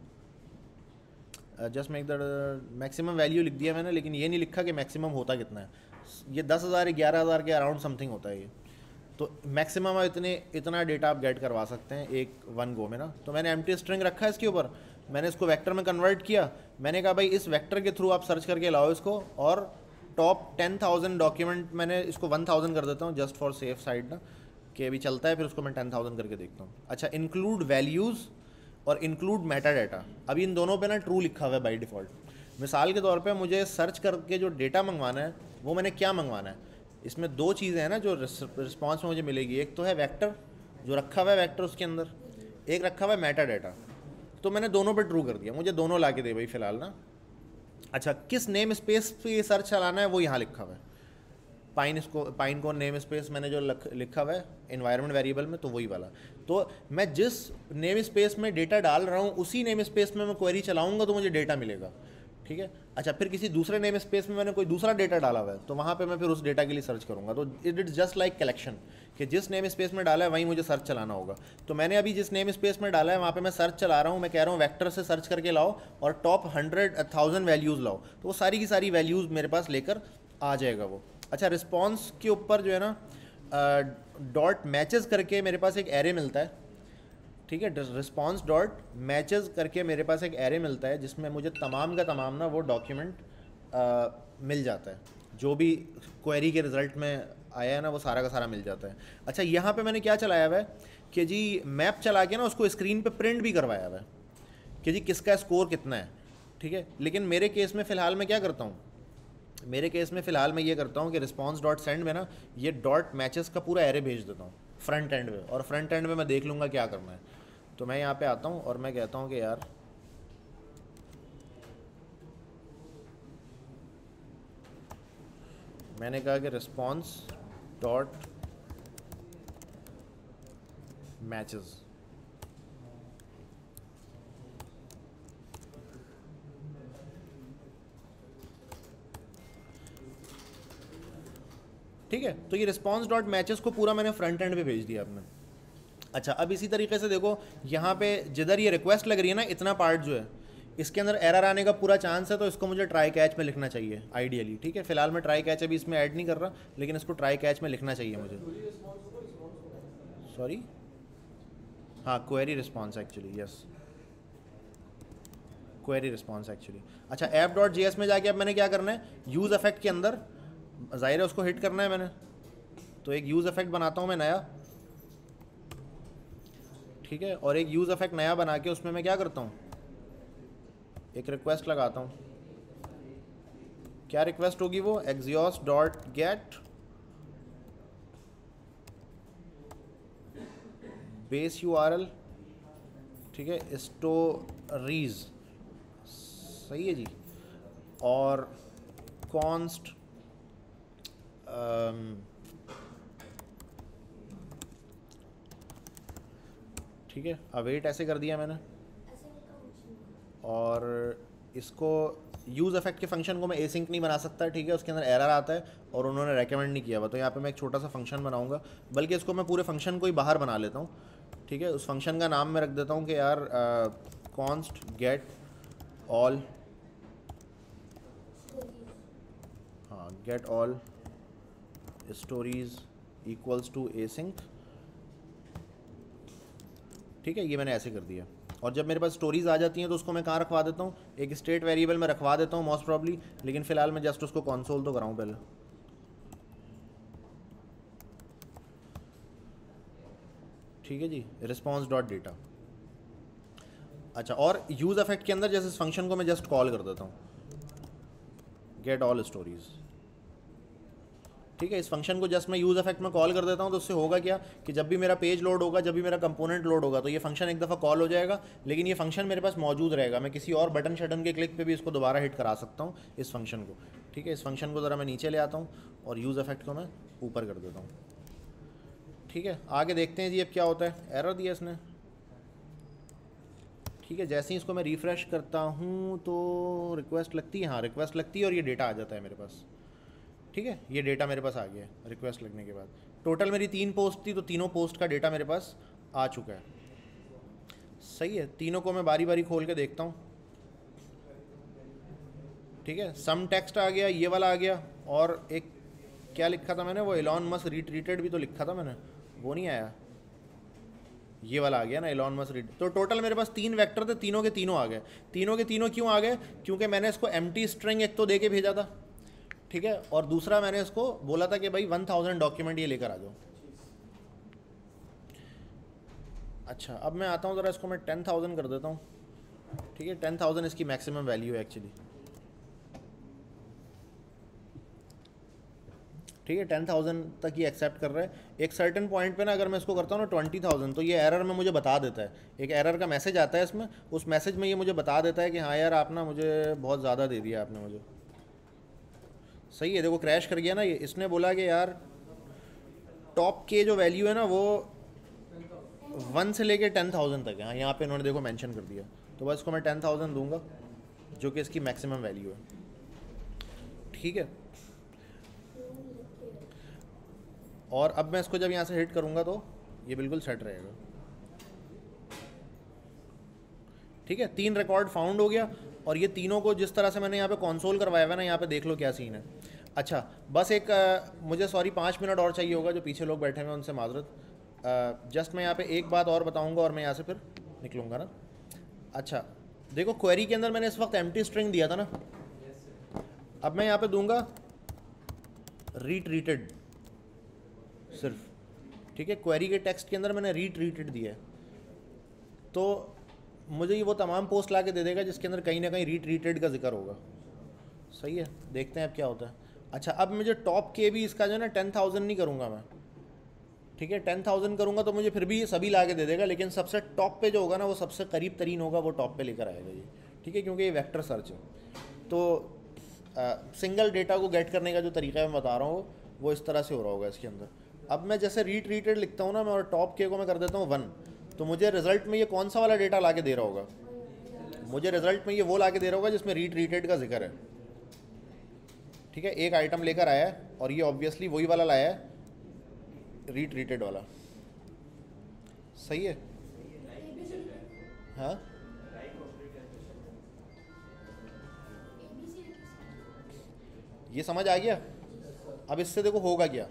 just make the maximum value लिख दिया मैंने, लेकिन ये नहीं लिखा कि मैक्सिमम होता कितना है। ये दस हज़ार ग्यारह हज़ार के अराउंड समथिंग होता है ये, तो मैक्सिमम इतने इतना डेटा आप गेट करवा सकते हैं एक वन गो में ना। तो मैंने एम्प्टी स्ट्रिंग रखा है इसके ऊपर, मैंने इसको वेक्टर में कन्वर्ट किया। मैंने कहा भाई इस वेक्टर के थ्रू आप सर्च करके लाओ इसको, और टॉप टेन थाउजेंड डॉक्यूमेंट मैंने इसको वन थाउजेंड कर देता हूँ जस्ट फॉर सेफ साइड ना, कि अभी चलता है, फिर उसको मैं टेन थाउजेंड करके देखता हूँ। अच्छा, इंक्लूड वैल्यूज़ और इंक्लूड मेटा डाटा, अभी इन दोनों पे ना ट्रू लिखा हुआ है बाई डिफ़ॉल्ट। मिसाल के तौर पे मुझे सर्च करके जो डेटा मंगवाना है वो मैंने क्या मंगवाना है, इसमें दो चीज़ें हैं ना जो रिस्पॉन्स में मुझे मिलेगी, एक तो है वेक्टर जो रखा हुआ है वेक्टर उसके अंदर, एक रखा हुआ है मेटा डाटा। तो मैंने दोनों पे ट्रू कर दिया, मुझे दोनों ला के दे भाई फ़िलहाल ना। अच्छा, किस नेम स्पेस पे ये सर्च चलाना है वो यहाँ लिखा हुआ है, पाइन इसको पाइन को नेम स्पेस मैंने जो लिखा हुआ है एनवायरनमेंट वेरिएबल में, तो वही वाला। तो मैं जिस नेम स्पेस में डेटा डाल रहा हूँ उसी नेम स्पेस में मैं क्वेरी चलाऊँगा तो मुझे डेटा मिलेगा। ठीक है। अच्छा, फिर किसी दूसरे नेम स्पेस में मैंने कोई दूसरा डेटा डाला हुआ है तो वहाँ पे मैं फिर उस डेटा के लिए सर्च करूँगा। तो it is just like collection, कि जिस नेम स्पेस में डाला है वहीं मुझे सर्च चलाना होगा। तो मैंने अभी जिस नेम स्पेस में डाला है वहाँ पे मैं सर्च चला रहा हूँ, मैं कह रहा हूँ वेक्टर से सर्च करके लाओ और टॉप हंड्रेड थाउजेंड वैल्यूज़ लाओ, तो वो सारी की सारी वैल्यूज़ मेरे पास लेकर आ जाएगा वो। अच्छा, रिस्पॉन्स के ऊपर जो है ना डॉट मैचेस करके मेरे पास एक एरे मिलता है, ठीक है। रिस्पॉन्स डॉट मैचेस करके मेरे पास एक एरे मिलता है जिसमें मुझे तमाम का तमाम ना वो डॉक्यूमेंट मिल जाता है, जो भी क्वेरी के रिज़ल्ट में आया है ना वो सारा का सारा मिल जाता है। अच्छा, यहाँ पे मैंने क्या चलाया हुआ है कि जी मैप चला के ना उसको स्क्रीन पे प्रिंट भी करवाया हुआ है कि जी किसका स्कोर कितना है, ठीक है। लेकिन मेरे केस में फ़िलहाल मैं क्या करता हूँ, मेरे केस में फ़िलहाल मैं ये करता हूँ कि रिस्पॉन्स डॉट सेंड में ना ये डॉट मैचेस का पूरा एरे भेज देता हूँ फ्रंट एंड में, और फ्रंट एंड में मैं देख लूँगा क्या करना है। तो मैं यहाँ पे आता हूँ और मैं कहता हूँ कि यार मैंने कहा कि रिस्पॉन्स डॉट मैचेस, ठीक है। तो ये रिस्पॉन्स डॉट मैचेस को पूरा मैंने फ्रंट एंड पे भेज दिया आपने। अच्छा, अब इसी तरीके से देखो यहाँ पे जिधर ये रिक्वेस्ट लग रही है ना, इतना पार्ट जो है इसके अंदर एरर आने का पूरा चांस है, तो इसको मुझे ट्राई कैच में लिखना चाहिए आइडियली, ठीक है। फिलहाल मैं ट्राई कैच अभी इसमें ऐड नहीं कर रहा, लेकिन इसको ट्राई कैच में लिखना चाहिए मुझे। सॉरी, हाँ, query response actually, yes, query response actually. अच्छा, ऐप डॉट जी एस में जाके अब मैंने क्या करना है, यूज़ इफेक्ट के अंदर ज़ाहिर है उसको हिट करना है मैंने, तो एक यूज़ इफेक्ट बनाता हूँ मैं नया, ठीक है। और एक यूज़ इफेक्ट नया बना के उसमें मैं क्या करता हूँ, एक रिक्वेस्ट लगाता हूँ। क्या रिक्वेस्ट होगी वो, Axios dot get base U R L, ठीक है, स्टोरीज, सही है जी, और कॉन्स्ट ठीक है, अवेट ऐसे कर दिया मैंने। और इसको यूज़ इफेक्ट के फंक्शन को मैं एसिंक नहीं बना सकता, ठीक है, उसके अंदर एरर आता है और उन्होंने रेकमेंड नहीं किया हुआ, तो यहाँ पे मैं एक छोटा सा फंक्शन बनाऊंगा, बल्कि इसको मैं पूरे फंक्शन को ही बाहर बना लेता हूँ, ठीक है। उस फंक्शन का नाम मैं रख देता हूँ कि यार कॉन्स्ट गेट ऑल, हाँ, get all stories equals to async, ठीक है। ये मैंने ऐसे कर दिया। और जब मेरे पास स्टोरीज आ जाती हैं तो उसको मैं कहाँ रखवा देता हूँ, एक स्टेट वेरिएबल में रखवा देता हूँ मोस्ट प्रॉब्ली, लेकिन फ़िलहाल मैं जस्ट उसको कंसोल तो कराऊँ पहले। ठीक है जी, रिस्पॉन्स डॉट डेटा। अच्छा, और यूज़ इफेक्ट के अंदर जैसे इस फंक्शन को मैं जस्ट कॉल कर देता हूँ, गेट ऑल स्टोरीज, ठीक है। इस फंक्शन को जस्ट मैं यूज़ इफेक्ट में कॉल कर देता हूँ, तो उससे होगा क्या कि जब भी मेरा पेज लोड होगा, जब भी मेरा कंपोनेंट लोड होगा, तो ये फंक्शन एक दफ़ा कॉल हो जाएगा, लेकिन ये फंक्शन मेरे पास मौजूद रहेगा। मैं किसी और बटन शटन के क्लिक पे भी इसको दोबारा हिट करा सकता हूँ इस फंक्शन को, ठीक है। इस फंक्शन को ज़रा मैं नीचे ले आता हूँ और यूज़ इफेक्ट को मैं ऊपर कर देता हूँ, ठीक है। आगे देखते हैं जी अब क्या होता है। एरर दिया इसने, ठीक है। जैसे ही इसको मैं रिफ़्रेश करता हूँ तो रिक्वेस्ट लगती है, हाँ रिक्वेस्ट लगती है और ये डेटा आ जाता है मेरे पास, ठीक है। ये डेटा मेरे पास आ गया है रिक्वेस्ट लगने के बाद। टोटल मेरी तीन पोस्ट थी, तो तीनों पोस्ट का डेटा मेरे पास आ चुका है, सही है। तीनों को मैं बारी बारी खोल के देखता हूँ, ठीक है। सम टेक्स्ट आ गया, ये वाला आ गया, और एक क्या लिखा था मैंने, वो एलॉन मस्क रीट्रीटेड भी तो लिखा था मैंने, वो नहीं आया, ये वाला आ गया ना, एलॉन मस्क रीट। तो टोटल मेरे पास तीन वेक्टर थे, तीनों के तीनों आ गए। तीनों के तीनों क्यों आ गए, क्योंकि मैंने इसको एम्प्टी स्ट्रिंग एक तो दे के भेजा था, ठीक है, और दूसरा मैंने इसको बोला था कि भाई वन थाउजेंड डॉक्यूमेंट ये लेकर आ जाओ। अच्छा, अब मैं आता हूँ ज़रा, इसको मैं टेन थाउजेंड कर देता हूँ, ठीक है। टेन थाउजेंड इसकी मैक्सिमम वैल्यू है एक्चुअली, ठीक है। टेन थाउजेंड तक ये एक्सेप्ट कर रहा है। एक सर्टेन पॉइंट पे ना अगर मैं इसको करता हूँ ना ट्वेंटी थाउजेंड, तो ये एरर में मुझे बता देता है, एक एरर का मैसेज आता है इसमें, उस मैसेज में ये मुझे बता देता है कि हाँ यार आप ना मुझे बहुत ज़्यादा दे दिया आपने मुझे, सही है। देखो क्रैश कर गया ना ये, इसने बोला कि यार टॉप के जो वैल्यू है ना वो वन से लेके टेन थाउजेंड तक है, हाँ यहाँ पे इन्होंने देखो मेंशन कर दिया, तो बस इसको मैं टेन थाउजेंड दूंगा जो कि इसकी मैक्सिमम वैल्यू है, ठीक है। और अब मैं इसको जब यहाँ से हिट करूँगा तो ये बिल्कुल सेट रहेगा, ठीक है। तीन रिकॉर्ड फाउंड हो गया, और ये तीनों को जिस तरह से मैंने यहाँ पे कंसोल करवाया हुआ है ना, यहाँ पे देख लो क्या सीन है। अच्छा बस एक आ, मुझे सॉरी पाँच मिनट और चाहिए होगा, जो पीछे लोग बैठे हुए हैं उनसे माजरत। जस्ट मैं यहाँ पे एक बात और बताऊँगा और मैं यहाँ से फिर निकलूँगा ना। अच्छा देखो क्वेरी के अंदर मैंने इस वक्त एम्प्टी स्ट्रिंग दिया था ना, अब मैं यहाँ पे दूंगा रीट्रीटेड सिर्फ, ठीक है। क्वेरी के टेक्स्ट के अंदर मैंने रीट्रीटेड दिया है, तो मुझे ये वो तमाम पोस्ट ला के दे देगा जिसके अंदर कहीं ना कहीं रीट्रीटेड का जिक्र होगा, सही है। देखते हैं अब क्या होता है। अच्छा अब मुझे टॉप के भी इसका जो है ना टेन थाउजेंड नहीं करूँगा मैं, ठीक है। टेन थाउजेंड करूँगा तो मुझे फिर भी ये सभी ला के दे देगा, लेकिन सबसे टॉप पे जो होगा ना वो सबसे करीब तरीन होगा, वो टॉप पे लेकर आएगा ये, ठीक है, क्योंकि ये वेक्टर सर्च है। तो सिंगल डेटा को गेट करने का जो तरीका मैं बता रहा हूँ वो इस तरह से हो रहा होगा इसके अंदर। अब मैं जैसे रीट्रीटेड लिखता हूँ ना मैं, और टॉप के को मैं कर देता हूँ वन, तो मुझे रिजल्ट में ये कौन सा वाला डेटा ला के दे रहा होगा, मुझे रिजल्ट में ये वो ला के दे रहा होगा जिसमें रीट्रीटेड का जिक्र है, ठीक है। एक आइटम लेकर आया है और ये ऑब्वियसली वही वाला लाया है, रीट्रीटेड वाला, सही है। हाँ ये समझ आ गया। अब इससे देखो होगा क्या,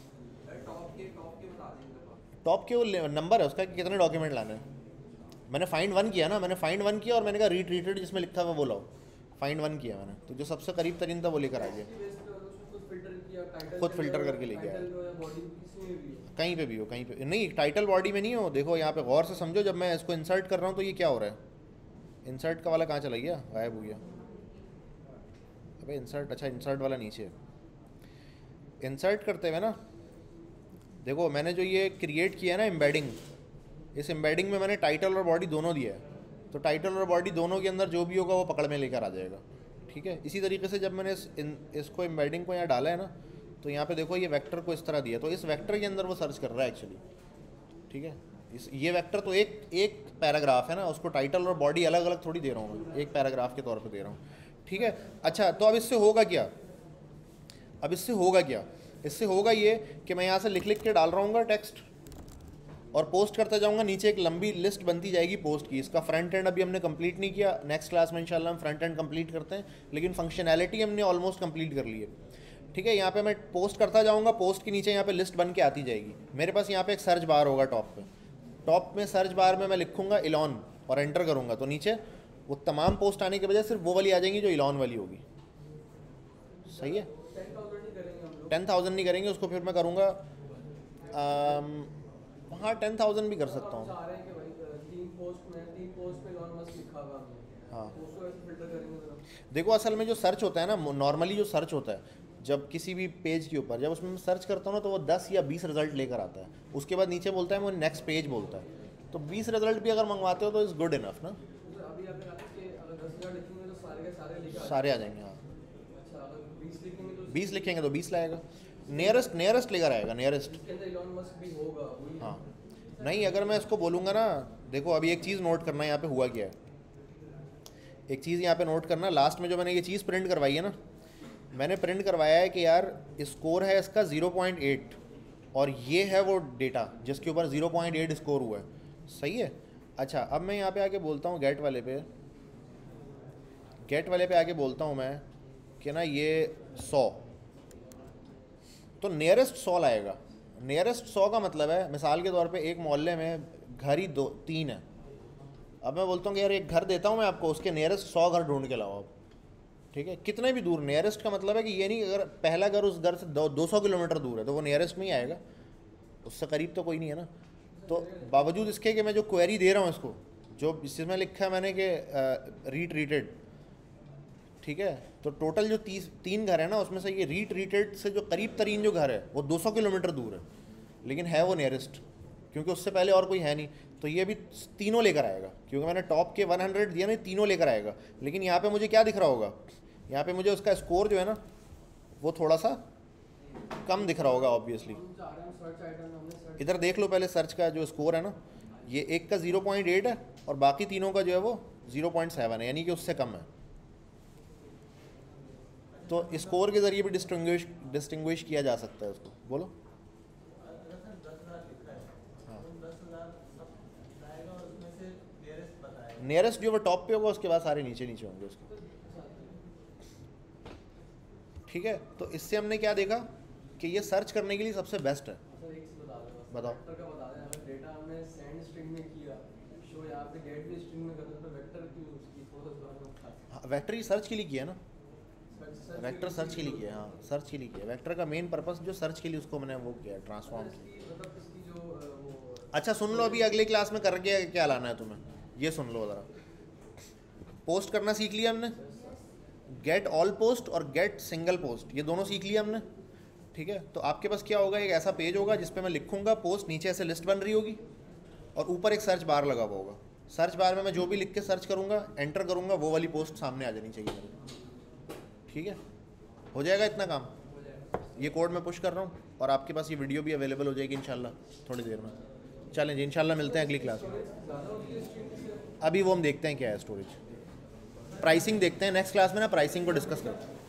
टॉप के वो नंबर है उसका कि कितने डॉक्यूमेंट लाने हैं। मैंने फाइंड वन किया ना, मैंने फाइंड वन किया और मैंने कहा रीट्रीटेड जिसमें लिखा हुआ वो लाओ, फाइंड वन किया मैंने, तो जो सबसे करीब तरीन था वो लेकर आ गया, खुद फिल्टर करके लेके आया। कहीं पे भी हो, कहीं पे नहीं, टाइटल बॉडी में नहीं हो। देखो यहाँ पे गौर से समझो, जब मैं इसको इंसर्ट कर रहा हूँ तो ये क्या हो रहा है, इंसर्ट का वाला कहाँ चला गया, गायब हो गया। अबे इंसर्ट, अच्छा इंसर्ट वाला नीचे, इंसर्ट करते हुए ना देखो मैंने जो ये क्रिएट किया है ना एम्बेडिंग, इस एम्बेडिंग में मैंने टाइटल और बॉडी दोनों दिया है, तो टाइटल और बॉडी दोनों के अंदर जो भी होगा वो पकड़ में लेकर आ जाएगा, ठीक है। इसी तरीके से जब मैंने इस इन, इसको एम्बेडिंग को यहाँ डाला है ना, तो यहाँ पे देखो ये वेक्टर को इस तरह दिया, तो इस वेक्टर के अंदर वो सर्च कर रहा है एक्चुअली, ठीक है। इस ये वेक्टर तो एक एक पैराग्राफ है ना, उसको टाइटल और बॉडी अलग अलग थोड़ी दे रहा हूँ मैं, एक पैराग्राफ के तौर पर दे रहा हूँ, ठीक है। अच्छा तो अब इससे होगा क्या, अब इससे होगा क्या, इससे होगा ये कि मैं यहाँ से लिख लिख के डाल रहा हूँ टेक्स्ट और पोस्ट करता जाऊँगा, नीचे एक लंबी लिस्ट बनती जाएगी पोस्ट की। इसका फ्रंट एंड अभी हमने कंप्लीट नहीं किया, नेक्स्ट क्लास में इंशाल्लाह हम फ्रंट एंड कंप्लीट करते हैं, लेकिन फंक्शनैलिटी हमने ऑलमोस्ट कंप्लीट कर ली है, ठीक है। यहाँ पे मैं पोस्ट करता जाऊँगा, पोस्ट के नीचे यहाँ पे लिस्ट बन के आती जाएगी। मेरे पास यहाँ पे एक सर्च बार होगा टॉप पे, टॉप में सर्च बार में मैं लिखूँगा इलॉन और एंटर करूँगा, तो नीचे वो तमाम पोस्ट आने के बजाय सिर्फ वो वाली आ जाएंगी जो इलॉन वाली होगी, सही है। टेन थाउजेंड नहीं करेंगे उसको, फिर मैं करूँगा हाँ टेन थाउजेंड भी कर सकता हूँ। हाँ देखो असल में जो सर्च होता है ना, नॉर्मली जो सर्च होता है जब किसी भी पेज के ऊपर, जब उसमें मैं सर्च करता हूँ ना तो वो दस या बीस रिजल्ट लेकर आता है, उसके बाद नीचे बोलता है वो नेक्स्ट पेज बोलता है, तो बीस रिजल्ट भी अगर मंगवाते हो तो इज़ गुड इनफ ना, सारे आ जाएंगे। हाँ बीस लिखेंगे तो बीस लाएगा, नियरेस्ट नियरेस्ट लेकर आएगा, नियरेस्ट। हाँ नहीं अगर मैं इसको बोलूँगा ना, देखो अभी एक चीज़ नोट करना, यहाँ पे हुआ क्या है, एक चीज़ यहाँ पे नोट करना, लास्ट में जो मैंने ये चीज़ प्रिंट करवाई है ना, मैंने प्रिंट करवाया है कि यार स्कोर है इसका ज़ीरो पॉइंट एट और ये है वो डेटा जिसके ऊपर ज़ीरो पॉइंट एट स्कोर हुआ है, सही है। अच्छा अब मैं यहाँ पे आके बोलता हूँ गेट वाले पे, गेट वाले पे आके बोलता हूँ मैं कि ना ये सौ, तो नियरेस्ट सौ लाएगा। नियरेस्ट सौ का मतलब है मिसाल के तौर पे एक मोहल्ले में घर ही दो तीन है, अब मैं बोलता हूँ कि यार एक घर देता हूँ मैं आपको, उसके नियरेस्ट सौ घर ढूंढ के लाओ आप, ठीक है। कितने भी दूर, नियरेस्ट का मतलब है कि ये नहीं अगर पहला घर उस घर से दो दो सौ किलोमीटर दूर है तो वो नियरेस्ट में ही आएगा, उससे करीब तो कोई नहीं है ना। तो बावजूद इसके कि मैं जो क्वेरी दे रहा हूँ इसको, जो इसमें लिखा है मैंने कि रीट्रीटेड, ठीक है, तो टोटल जो तीस तीन घर है ना उसमें से ये रीट्रीटेड से जो करीब तरीन जो घर है वो दो सौ किलोमीटर दूर है, लेकिन है वो नियरेस्ट क्योंकि उससे पहले और कोई है नहीं, तो ये भी तीनों लेकर आएगा क्योंकि मैंने टॉप के सौ दिया ना, तीनों लेकर आएगा। लेकिन यहाँ पे मुझे क्या दिख रहा होगा, यहाँ पे मुझे उसका स्कोर जो है ना वो थोड़ा सा कम दिख रहा होगा ऑब्वियसली। इधर देख लो पहले सर्च का जो स्कोर है ना, ये एक का ज़ीरो पॉइंट एट है और बाकी तीनों का जो है वो ज़ीरो पॉइंट सेवन है, यानी कि उससे कम है, तो स्कोर के ज़रिए भी डिस्टिंग्विश डिस्टिंग्विश किया जा सकता है उसको। बोलो। नियरेस्ट जो वो टॉप पे होगा उसके बाद सारे नीचे नीचे होंगे उसके। ठीक है, तो इससे हमने क्या देखा कि ये सर्च करने के लिए सबसे बेस्ट है। सर एक चीज बता दो, बताओ। वेक्टर का बता दें, अगर डेटा हमने सेंड स्ट्रिंग में किया, शो यहाँ पे गेट भी स्ट्रिंग में करते हैं, तो वेक्टर क्यों यूज की, थोड़ा सा बात बता। हाँ, वेक्टर ही सर्च के लिए किया ना, वेक्टर सर्च के लिए किया। हाँ, सर्च के लिए किया। वेक्टर का मेन पर्पस जो सर्च के लिए उसको मैंने वो किया, ट्रांसफॉर्म किया। मतलब इसकी जो अ, वो अच्छा सुन लो, अभी अगली क्लास में करके क्या लाना है तुम्हें, ये सुन लो ज़रा। पोस्ट करना सीख लिया हमने, गेट ऑल पोस्ट और गेट सिंगल पोस्ट, ये दोनों सीख लिया हमने। ठीक है, तो आपके पास क्या होगा, एक ऐसा पेज होगा जिस पे मैं लिखूंगा पोस्ट, नीचे ऐसे लिस्ट बन रही होगी और ऊपर एक सर्च बार लगा हुआ होगा। सर्च बार में मैं जो भी लिख के सर्च करूंगा, एंटर करूंगा, वो वाली पोस्ट सामने आ जानी चाहिए मेरे। ठीक है, हो जाएगा इतना काम। ये कोड मैं पुश कर रहा हूँ और आपके पास ये वीडियो भी अवेलेबल हो जाएगी इंशाल्लाह थोड़ी देर में। चलें जी, इंशाल्लाह मिलते हैं अगली क्लास में। अभी वो हम देखते हैं क्या है स्टोरेज। प्राइसिंग देखते हैं नेक्स्ट क्लास में ना, प्राइसिंग को डिस्कस करते हैं।